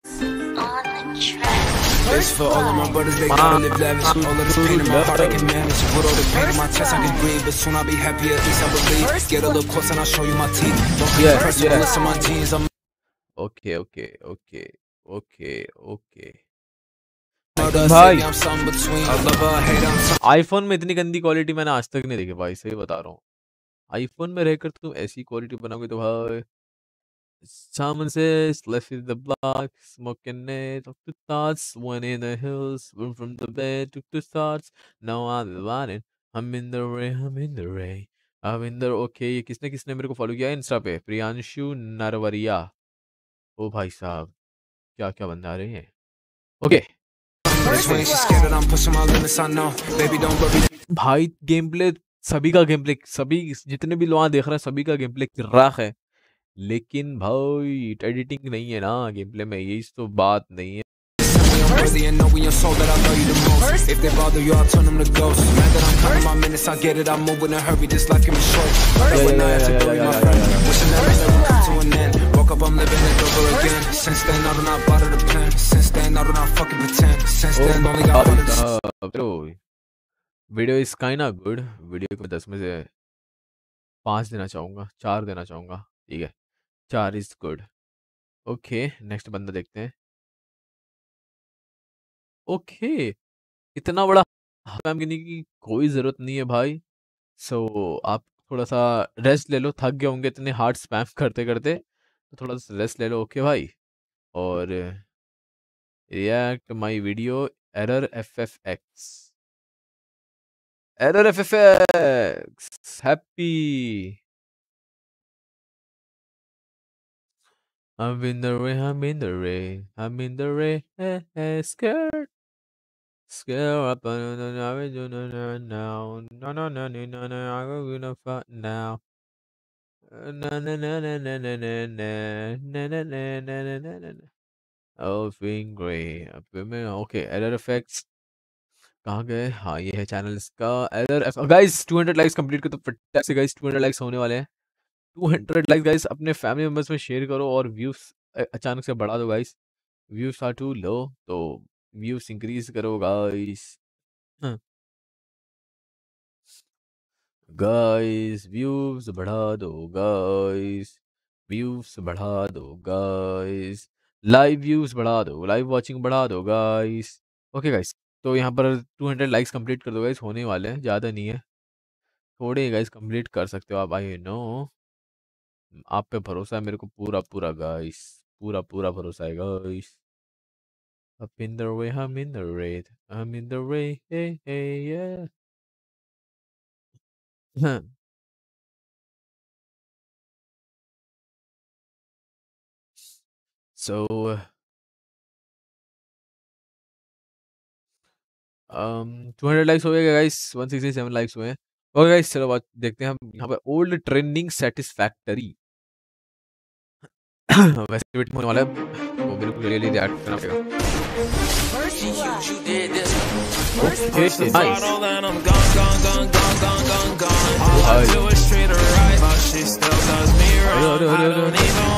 This for all of my brothers, they gotta live lavish. All of this pain in my heart, I can manage. Put all the pain in my chest, I can breathe. But soon I'll be happy, at least I believe. Get a little close and I'll show you my teeth. Don't be
Yeah,
impressed
yeah.
with listen my jeans. I'm
okay okay okay okay okay
murder,
भाई
city, I'm something between. I love her, I hate her, I'm something.
IPhone में इतनी गंदी क्वालिटी मैंने आज तक नहीं देखी भाई, सही बता रहा हूँ। आईफोन में रहकर तुम ऐसी क्वालिटी बनाओगे तो भाई। Someone says, left in the block, smoking it, took the thoughts, one in the hills, room from the bed, took the thoughts, now I'm running, I'm in the rain, I'm in the rain, I'm in the okay, ये किसने किसने मेरे को फॉलो किया है इंस्टा पे? प्रियांशु नरवरिया। ओ भाई साहब, क्या क्या बंदा आ रहे हैं। Okay
Between, she's scared that I'm pushing my limits, I know. Baby, don't worry.
भाई, गेम प्ले सभी का गेम प्ले सभी जितने भी लोग देख रहे हैं सभी का गेम प्ले किर्राक है, लेकिन भाई एडिटिंग नहीं है ना गेम प्ले में, यही तो बात नहीं है।
Worthy and know in your soul that I love you the most. If they bother you, I'll turn them to ghosts. Mad that I'm counting my minutes, I get it. I move in a hurry, this life can be short. But when I have to bury my friend, wishing that my never come to an end. Woke up, I'm living it over again. Since then, I do not bother to plan. Since then, I do not fucking pretend. Since then, only got others.
Video is kind of good. Video को दस में से पाँच देना चाहूँगा, चार देना चाहूँगा, ठीक है, चार इज गुड। ओके नेक्स्ट बंदा देखते हैं। ओके इतना बड़ा स्पैम करने की कोई ज़रूरत नहीं है भाई। सो आप थोड़ा सा रेस्ट ले लो, थक गए होंगे इतने हार्ड स्पैम करते करते, तो थोड़ा सा रेस्ट ले लो। ओके भाई, और react my video error F F X error F F X happy I'm in the rain, I'm in the rain, I'm in the rain, eh, eh, scared, scared up, no, no, no, no, no, no, no, no, no, no, no, no, no, I'm gonna fight now. Na na na na na na na na na na na na na na na na. Oh, feeling great. अब फिर मैं ओके एरर इफेक्ट्स कहाँ गए? हाँ ये है चैनल इसका error guys. Two hundred likes complete कर तो फटाफट गाइस टू हंड्रेड लाइक्स होने वाले हैं। टू हंड्रेड लाइक्स गाइस अपने फैमिली मेंबर्स में शेयर करो और व्यूज अचानक से बढ़ा दो गाइस। व्यूज आर टू लो तो व्यूज इंक्रीज करो गाइस। गाइस व्यूज बढ़ा दो गाइस, व्यूज बढ़ा दो गाइस, लाइव व्यूज बढ़ा दो, लाइव वाचिंग बढ़ा दो गाइस। ओके गाइस, तो यहाँ पर टू हंड्रेड लाइक्स कंप्लीट कर दो गाइस, होने वाले हैं, ज़्यादा नहीं है, थोड़े गाइस कंप्लीट कर सकते हो आप। आई नो आप पे भरोसा है मेरे को पूरा पूरा गाइस, पूरा पूरा भरोसा है गाइस। Up in the way, I'm in the raid, I'm in the raid, hey hey yeah. So um two hundred likes हो गए guys, one sixty seven likes हुए हैं। ओके गाइस चलो बात देखते हैं हम यहाँ पे ओल्ड ट्रेंडिंग सेटिस्फैक्टरी। वैसे वेट होने वाला है तो बिल्कुल रियली रिएक्ट करना पड़ेगा। ओके नाइस अरे अरे अरे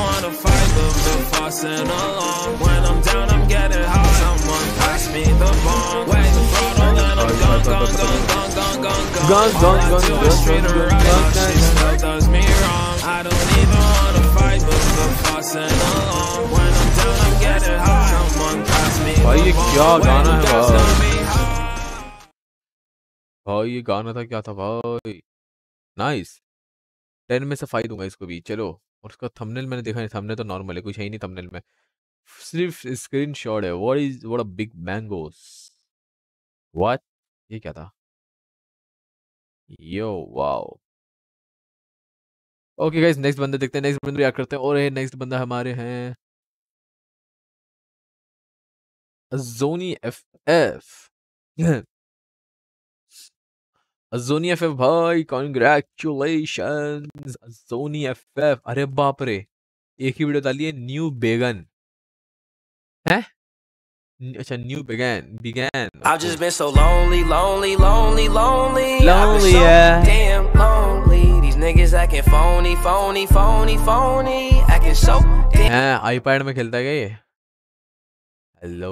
गन गन भाई ये क्या गाना है भाई? भाई ये गाना था क्या था भाई? नाइस, टेन में से फाइव दूंगा इसको भी। चलो और उसका थंबनेल मैंने देखा नहीं, थंबनेल तो नॉर्मल है, कुछ है ही नहीं थंबनेल में, सिर्फ स्क्रीनशॉट है। What is what a big mangoes, what ये क्या था? Yo wow. Okay guys next बंदा देखते हैं, नेक्स्ट बंदा रिएक्ट करते हैं। और ये नेक्स्ट बंदा हमारे हैं जोनी एफ एफ। अजोनी एफ एफ भाई कॉन्ग्रेचुलेशंस अजोनी एफ एफ। अरे बाप रे, एक ही वीडियो डाली है न्यू बेगन है। अच्छा new began began
I've just been so lonely, lonely, lonely, lonely. I've been
lonely
so
है।
damn lonely. These niggas acting phony, phony, phony, phony. Acting so damn.
हैं आईपैड में खेलता है क्या ये? हेलो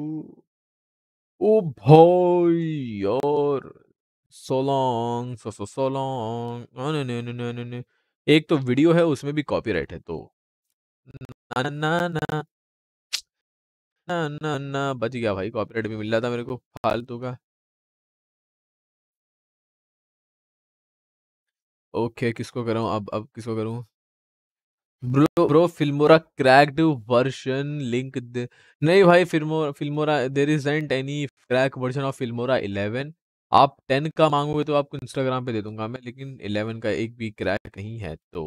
ओ भाई यार, सो लॉन्ग सो सो सो लॉन्ग। न न न न न न। एक तो वीडियो है उसमें भी कॉपीराइट है, तो ना ना ना ना ना ना ना बच गया भाई, कॉपीराइट भी मिल रहा था मेरे को फालतू का। ओके किसको करूं अब अब किसको करूं? Bro bro Filmora cracked version link दे। नहीं भाई, Filmora Filmora there isn't any crack version of Filmora eleven. आप टेन का मांगोगे तो आपको इंस्टाग्राम पे दे दूंगा मैं, लेकिन इलेवन का एक भी क्रैक नहीं है, तो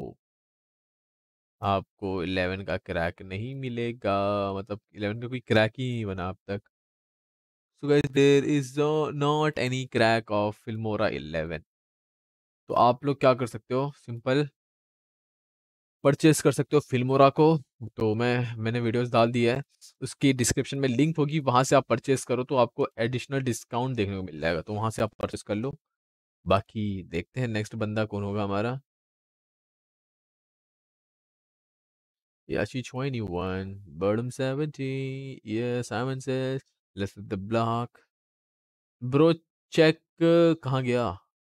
आपको इलेवन का क्रैक नहीं मिलेगा। मतलब इलेवन का कोई क्रैक ही नहीं बना अब तक। So guys there is not any crack of Filmora eleven. तो आप लोग क्या कर सकते हो, सिंपल परचेस कर सकते हो फिल्मोरा को। तो मैं मैंने वीडियोस डाल दी है, उसकी डिस्क्रिप्शन में लिंक होगी, वहां से आप परचेस करो तो आपको एडिशनल डिस्काउंट देखने को मिल जाएगा, तो वहां से आप परचेस कर लो। बाकी देखते हैं नेक्स्ट बंदा कौन होगा हमारा। Yashi twenty-one, Burnham seventy, yeah, Simon says, let's hit the block. Bro, check कहाँ गया?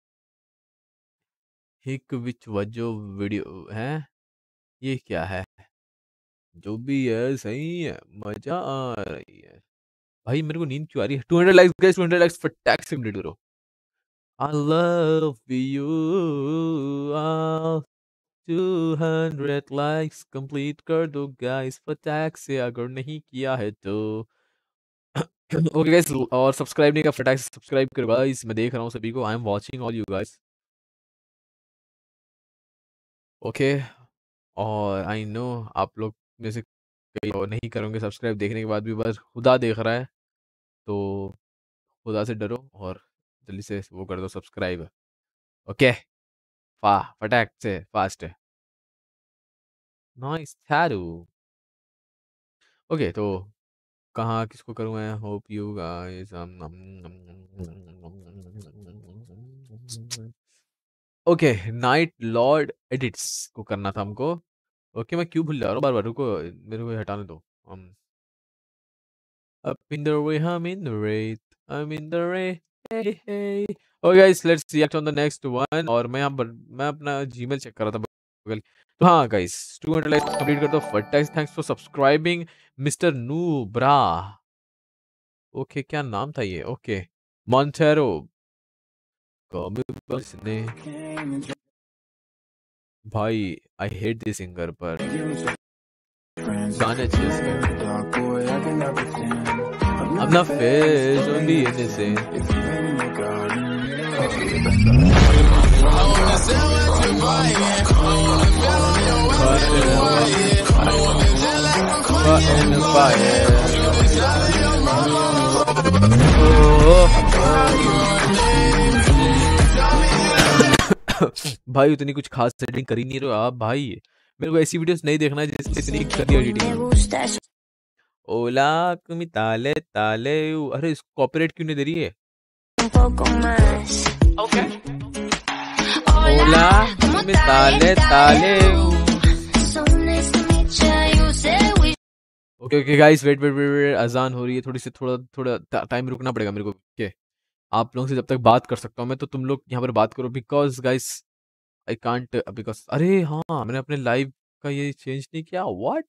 हिक विच वजो वीडियो है, ये क्या है? जो भी है सही है, मजा आ रही है भाई। मेरे को नींद क्यों आ रही है? Two hundred likes guys, two hundred likes फटाक से कंप्लीट करो। I love you all, two hundred likes complete कर दो गाइस फटाक से, अगर नहीं किया है तो। ओके गाइस, और सब्सक्राइब नहीं किया फटाक से सब्सक्राइब करो गाइस, मैं देख रहा हूँ सभी को, I am watching all you guys. Okay, और आई नो आप लोग में से कई और नहीं करोगे सब्सक्राइब देखने के बाद भी, बस खुदा देख रहा है, तो खुदा से डरो और जल्दी से वो कर दो सब्सक्राइब। ओके, फा फटाक से फास्ट। नाइस थैरू। ओके, तो कहाँ किसको करूँ मैं? Hope you guys. Okay, Night Lord Edits को करना था हमको। ओके, मैं क्यों भूल जा रहा हूँ बार बार, रुको मेरे को ये हटाने दो। um, up in the way, I'm in the rate, I'm in the rate, hey hey। Okay guys, let's react on the next one. और मैं यहाँ पर मैं अपना जीमेल चेक कर रहा था बगल, तो हाँ guys two hundred like complete कर दो फटाक से। Thanks for subscribing mister Noobra. Okay, क्या नाम था ये? ओके, मॉन्टेरो ने भाई, आई हेट दिस सिंगर पर गाने अच्छे से। I'm not fish, don't be innocent. Caught in the fire. भाई उतनी कुछ खास सेटिंग कर ही नहीं रहे हो आप भाई, मेरे को ऐसी वीडियोस नहीं देखना है जिससे इतनी गंदी एडिटिंग। ओला कुमी ताले ताले, अरे इसको कॉपीराइट क्यों नहीं दे रही है? ओके, ओला कुमी ताले ताले। Okay okay guys, wait wait wait, अजान हो रही है, थोड़ी सी थोड़ा थोड़ा टाइम रुकना पड़ेगा मेरे को। ओके, आप लोगों से जब तक बात कर सकता हूँ मैं, तो तुम लोग यहाँ पर बात करो, because guys I can't, because अरे हाँ मैंने अपने लाइव का ये चेंज नहीं किया। What?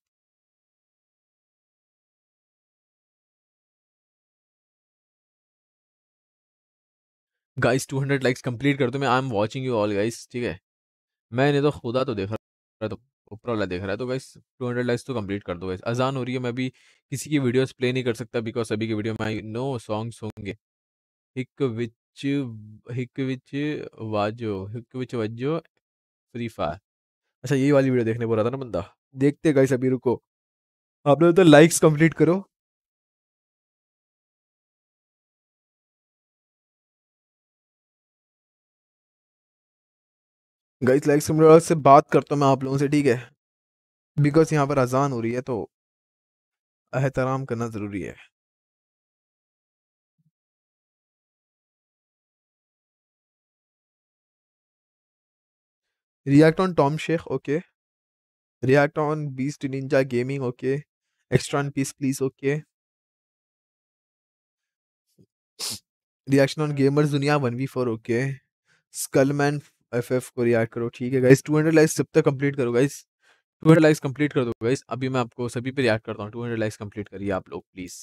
Guys two hundred likes complete कर दो, मैं I am watching you all guys, ठीक है? मैंने तो खुदा तो देख रहा है, तो ऊपर वाला देख रहा है, तो गाइस टू हंड्रेड लाइक्स तो कंप्लीट कर दो गाइस। अजान हो रही है, मैं भी किसी की वीडियोस प्ले नहीं कर सकता, बिकॉज सभी की वीडियो में आई नो सॉन्ग्स होंगे। हिक विच हिक विच वाजो हिक विच वजो फ्री फायर। अच्छा, यही वाली वीडियो देखने बोल रहा था ना बंदा। देखते गाइस, अभी रुको, आप लोग तो लाइक्स कंप्लीट करो। गाइस लाइक सिमिलर से बात करता हूँ मैं आप लोगों से, ठीक है, बिकॉज यहाँ पर अजान हो रही है तो एहतराम करना जरूरी है। React on Tom Sheikh, okay, react on Beast Ninja Gaming, okay, extra one piece please, okay, reaction on Gamers Duniya one we four, okay, Skullman FF को रिएक्ट करो, ठीक है गाइस। टू हंड्रेड लाइक्स सब तक कंप्लीट करो guys, two hundred likes complete कर दो गाइस। अभी मैं आपको सभी पे रिएक्ट करता हूँ, टू हंड्रेड लाइक्स कंप्लीट करिए आप लोग please.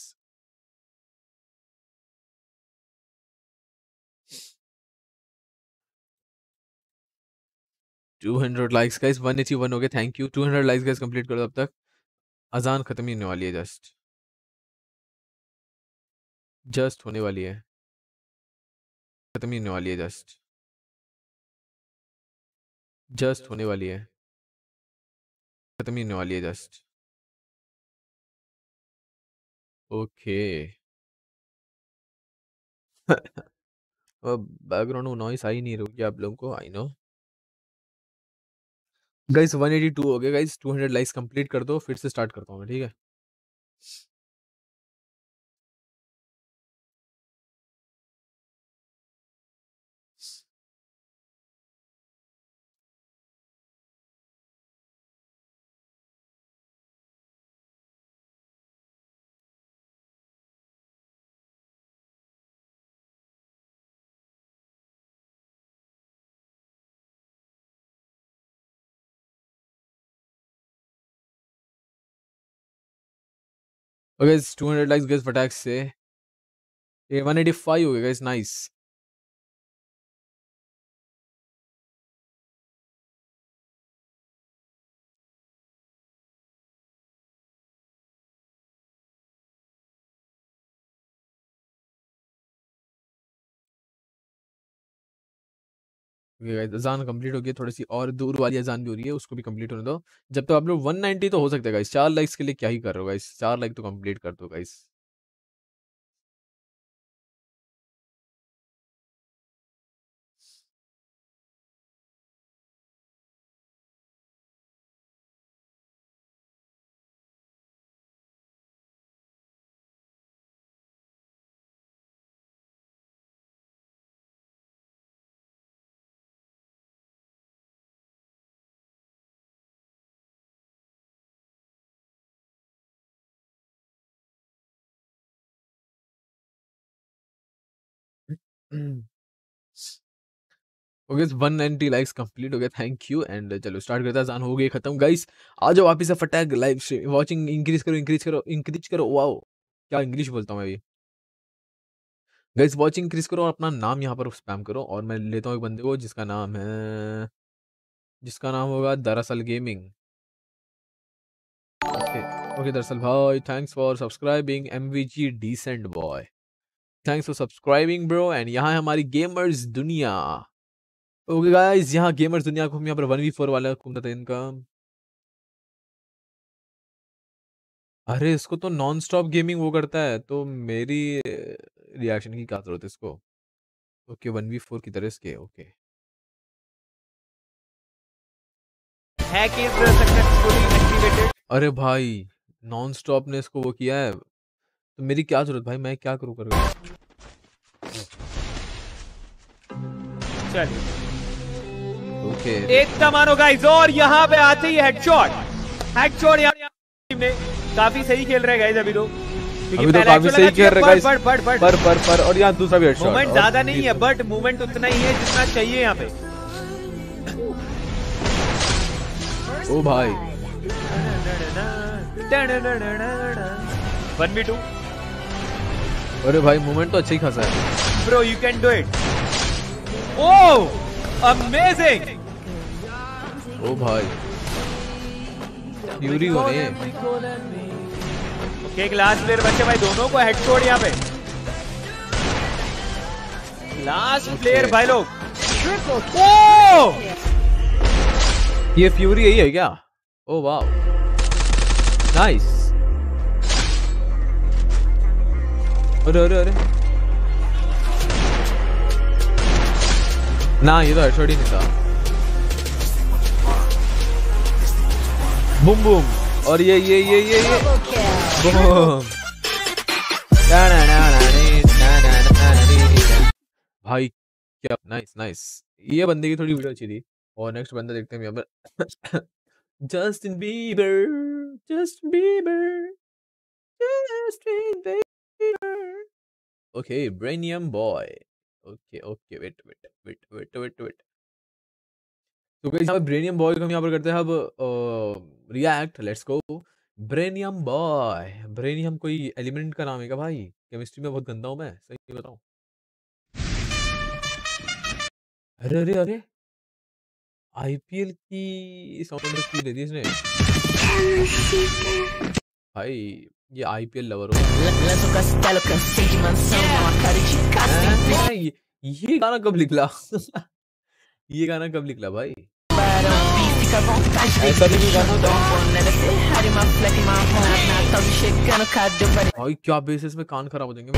Two hundred likes guys, one eighty one हो गए, thank you. Two hundred likes guys complete कर दो, अब तक अजान खत्म ही होने वाली है, जस्ट जस्ट होने वाली है, खत्म ही होने वाली है, जस्ट जस्ट होने वाली है, खत्म ही होने वाली है, जस्ट ओके। बैकग्राउंड में नॉइस आ ही नहीं रही आप लोगों को, I know guys. One eighty two हो गया guys, two hundred likes complete कर दो, फिर से स्टार्ट करता हूँ मैं, ठीक है। Okay two hundred likes guys फटाक से, ये वन एटी फाइव हो गया गाइस, नाइस। गाइस अजान कंप्लीट हो गई, थोड़ी सी और दूर वाली अजान भी हो रही है, उसको भी कंप्लीट होने दो। जब तक आप लोग वन नाइंटी तो हो सकता है गाइस, चार लाइक्स के लिए क्या ही कर रहे हो गाइस, चार लाइक तो कंप्लीट कर दो guys. Okay one ninety likes complete हो गया, थैंक यू। एंड चलो स्टार्ट करते हैं, अजान हो गई खत्म गाइस। आ जाओ वापस से फटाक लाइव स्ट्रीम वाचिंग इंक्रीज करो, इंक्रीज करो, इंक्रीज करो, वाओ क्या इंग्लिश बोलता हूँ मैं अभी गाइस। वाचिंग इंक्रीज करो और अपना नाम यहाँ पर स्पैम करो, और मैं लेता हूँ एक बंदे को जिसका नाम है, जिसका नाम होगा दरअसल गेमिंग। ओके ओके दरअसल भाई, thanks for subscribing, MVG decent boy, thanks for subscribing bro. And यहाँ है हमारी गेमर्स दुनिया। ओके गाइस, यहाँ गेमर्स दुनिया को हम यहाँ पर वन वी फोर वाला घूमता था इनका। अरे इसको तो नॉन स्टॉप गेमिंग वो करता है, तो मेरी रिएक्शन की क्या जरूरत है इसको। ओके वन वी फोर की तरह इसके, okay
hack is successfully activated.
अरे भाई नॉन स्टॉप ने इसको वो किया है, तो मेरी क्या जरूरत भाई, मैं क्या करूँ कर
चलिए
ओके
एकदम मानो गाइस, और यहाँ पे आते ही हेडशॉट, हेडशॉट यहाँ टीम ने काफी सही खेल रहे गाइस अभी तो,
अभी तो काफी सही खेल रहे गाइस,
बट बट बट
पर पर पर और यहाँ दूसरा भी हेडशॉट,
मूवमेंट ज्यादा नहीं है बट मूवमेंट उतना ही है जितना चाहिए यहाँ पे।
ओ भाई
वन बी टू,
अरे भाई मूवमेंट तो अच्छा ही खासा है
bro, you can do it. Oh amazing,
oh भाई फ्यूरी होने।
ओके एक लास्ट प्लेयर बचे भाई, दोनों को हेडशॉट यहाँ पे, लास्ट प्लेयर भाई लोग। ओह
ये फ्यूरी यही है क्या? Oh wow nice. अरे अरे अरे ना, ये तो हेडशॉट ही नहीं था। Boom boom. और ये ये ये ये ये बूम। भाई क्या नाइस नाइस। ये बंदे की थोड़ी वीडियो अच्छी थी। और नेक्स्ट बंदा देखते हैं यहाँ पर। Justin Bieber, Justin Bieber, Justin Bieber. Okay Brainium boy. Okay okay wait wait wait wait wait wait. तो गाइस यहाँ पे ब्रेनियम बॉय को हम यहाँ पर करते हैं अब react. Let's go. Brainium boy. Brainium कोई एलिमेंट का नाम है क्या भाई? केमिस्ट्री में बहुत गंदा हूँ मैं, सही बताऊँ। अरे अरे अरे आईपीएल की साउंड क्यों दे दी इसने भाई? ये आईपीएल लवर हो। हैं? ये, ये गाना कब निकला? ये गाना कब निकला भाई? ऐसा भी नहीं गाना भाई। क्या बेसिस में कान खराब हो जाएंगे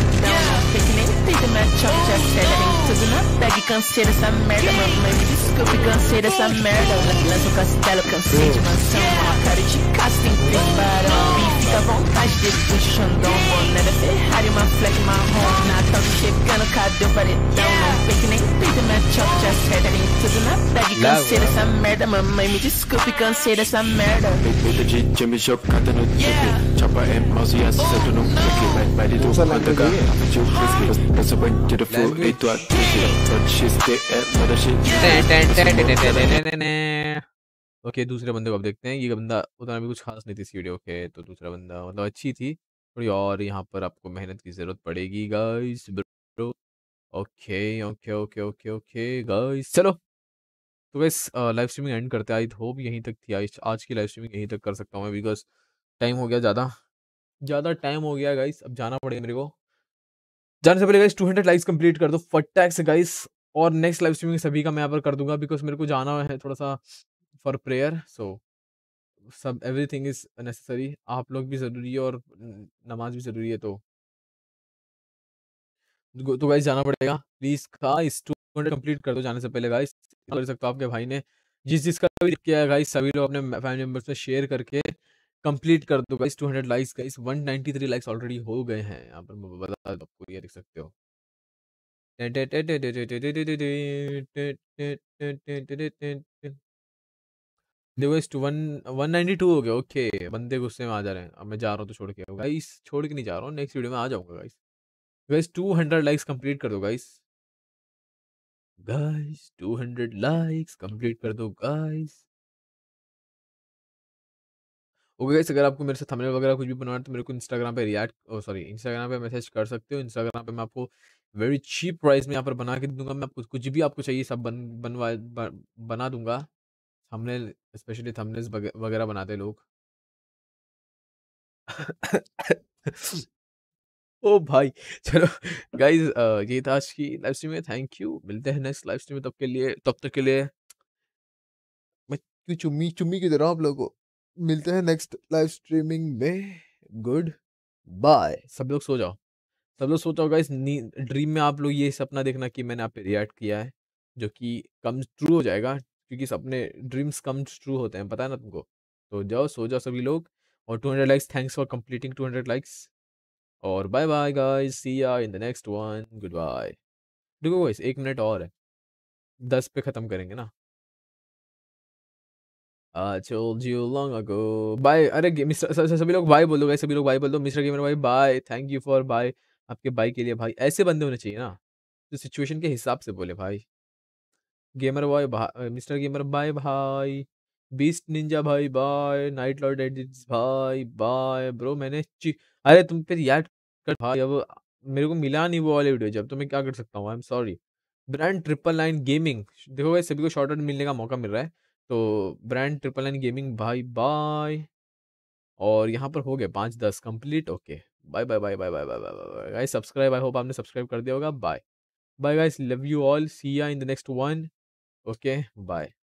ओके दूसरे बंदे को अब देखते हैं। ये बंदा उतना भी कुछ खास नहीं थी इस वीडियो के, तो दूसरा बंदा मतलब अच्छी थी थोड़ी, और यहाँ पर आपको मेहनत की जरूरत पड़ेगी guys bro. Okay okay okay okay okay guys चलो। तो गाइस लाइव स्ट्रीमिंग एंड करते हैं। आई होप यहीं तक थी आज आज की लाइव स्ट्रीमिंग, यहीं तक कर सकता हूँ मैं बिकॉज टाइम हो गया ज़्यादा ज़्यादा टाइम हो गया गाइस। अब जाना पड़ेगा मेरे को। जाने से पहले guys two hundred likes complete कर दो फटाक से गाइस। और नेक्स्ट लाइव स्ट्रीमिंग सभी का मैं यहाँ पर कर दूंगा बिकॉज मेरे को जाना है थोड़ा सा फॉर प्रेयर। सो सब एवरीथिंग इज नेसेसरी। आप लोग भी ज़रूरी है और न- नमाज भी ज़रूरी है। तो गो- तो गाइस जाना पड़ेगा please guys. Two hundred complete कर दो जाने से पहले गाइस। कर सकते हो आपके भाई ने जिस जिसका भी किया है गाइस, सभी लोग अपने फैमिली मेंबर्स में शेयर करके कंप्लीट कर दो guys. Two hundred likes guys. One ninety three likes already हो गए हैं यहाँ पर, मैं बता दो आपको, ये देख सकते हो। देखो guys two one one ninety two हो गया। ओके बंदे गुस्से में आ जा रहे हैं। अब मैं जा रहा हूँ तो छोड़ के गाइस, छोड़ के नहीं जा रहा हूँ, नेक्स्ट वीडियो में आ जाऊंगा guys. Guys two hundred likes complete कर दो guys. Guys two hundred likes complete कर दो गाइस। ओके गाइस अगर आपको मेरे से थंबनेल वगैरह कुछ भी बनवाना है तो मेरे को इंस्टाग्राम पे रिएक्ट ओ सॉरी इंस्टाग्राम पे मैसेज कर सकते हो। इंस्टाग्राम पे मैं आपको वेरी चीप प्राइस में यहाँ पर बना के दे दूंगा। मैं आपको कुछ भी आपको चाहिए सब बन बनवा ब, बना दूंगा। थंबनेल स्पेशली थंबनेल्स वगैरह बनाते लोग। ओ भाई चलो गाइस ये था आज की लाइव स्ट्रीम में। थैंक यू, मिलते हैं नेक्स्ट लाइव स्ट्रीम में। तब के लिए तब तक के लिए मैं क्यों चुम्मी चुम्मी की तरह आप लोगों को मिलते हैं नेक्स्ट लाइव स्ट्रीमिंग में। Good bye. सब लोग सो जाओ, सब लोग सो जाओ गाइस। ड्रीम में आप लोग ये सपना देखना कि मैंने आप पे रिएक्ट किया है, जो कि कम ट्रू हो जाएगा क्योंकि सपने ड्रीम्स कम ट्रू होते हैं, पता है ना तुमको। तो जाओ सो जाओ सभी लोग। और two hundred likes, thanks for completing two hundred likes. और bye bye guys, see ya in the next one, good bye. देखो गाइस एक मिनट और है, दस पे खत्म करेंगे ना। I told you long ago. Bye. अरे गे- मिस्टर स- स- सभी लोग बाय बोलो गाइस, सभी लोग बाय बोल दो। मिस्टर गेमर भाई bye, thank you for bye. आपके बाय के लिए भाई ऐसे बंदे होने चाहिए ना तो सिचुएशन के हिसाब से बोले भाई। गेमर बॉय भा, मिस्टर गेमर बाय भाई। बीस्ट निंजा भाई बाय। नाइट लॉर्ड एडिट्स भाई बाय। ब्रो मैंने ची... अरे तुम पे याद कर भाई, अब मेरे को मिला नहीं वो वाले वीडियो जब, तो मैं क्या कर सकता हूँ, I am sorry. Brand Triple Nine Gaming, देखो भाई सभी को शॉर्ट आउट मिलने का मौका मिल रहा है। तो ब्रांड ट्रिपल नाइन गेमिंग भाई बाय। और यहाँ पर हो गए पाँच दस complete. Okay bye bye bye bye bye bye bye guys. Subscribe, I hope आपने सब्सक्राइब कर दिया होगा। Bye bye guys, love you all, see ya in the next one. Okay bye.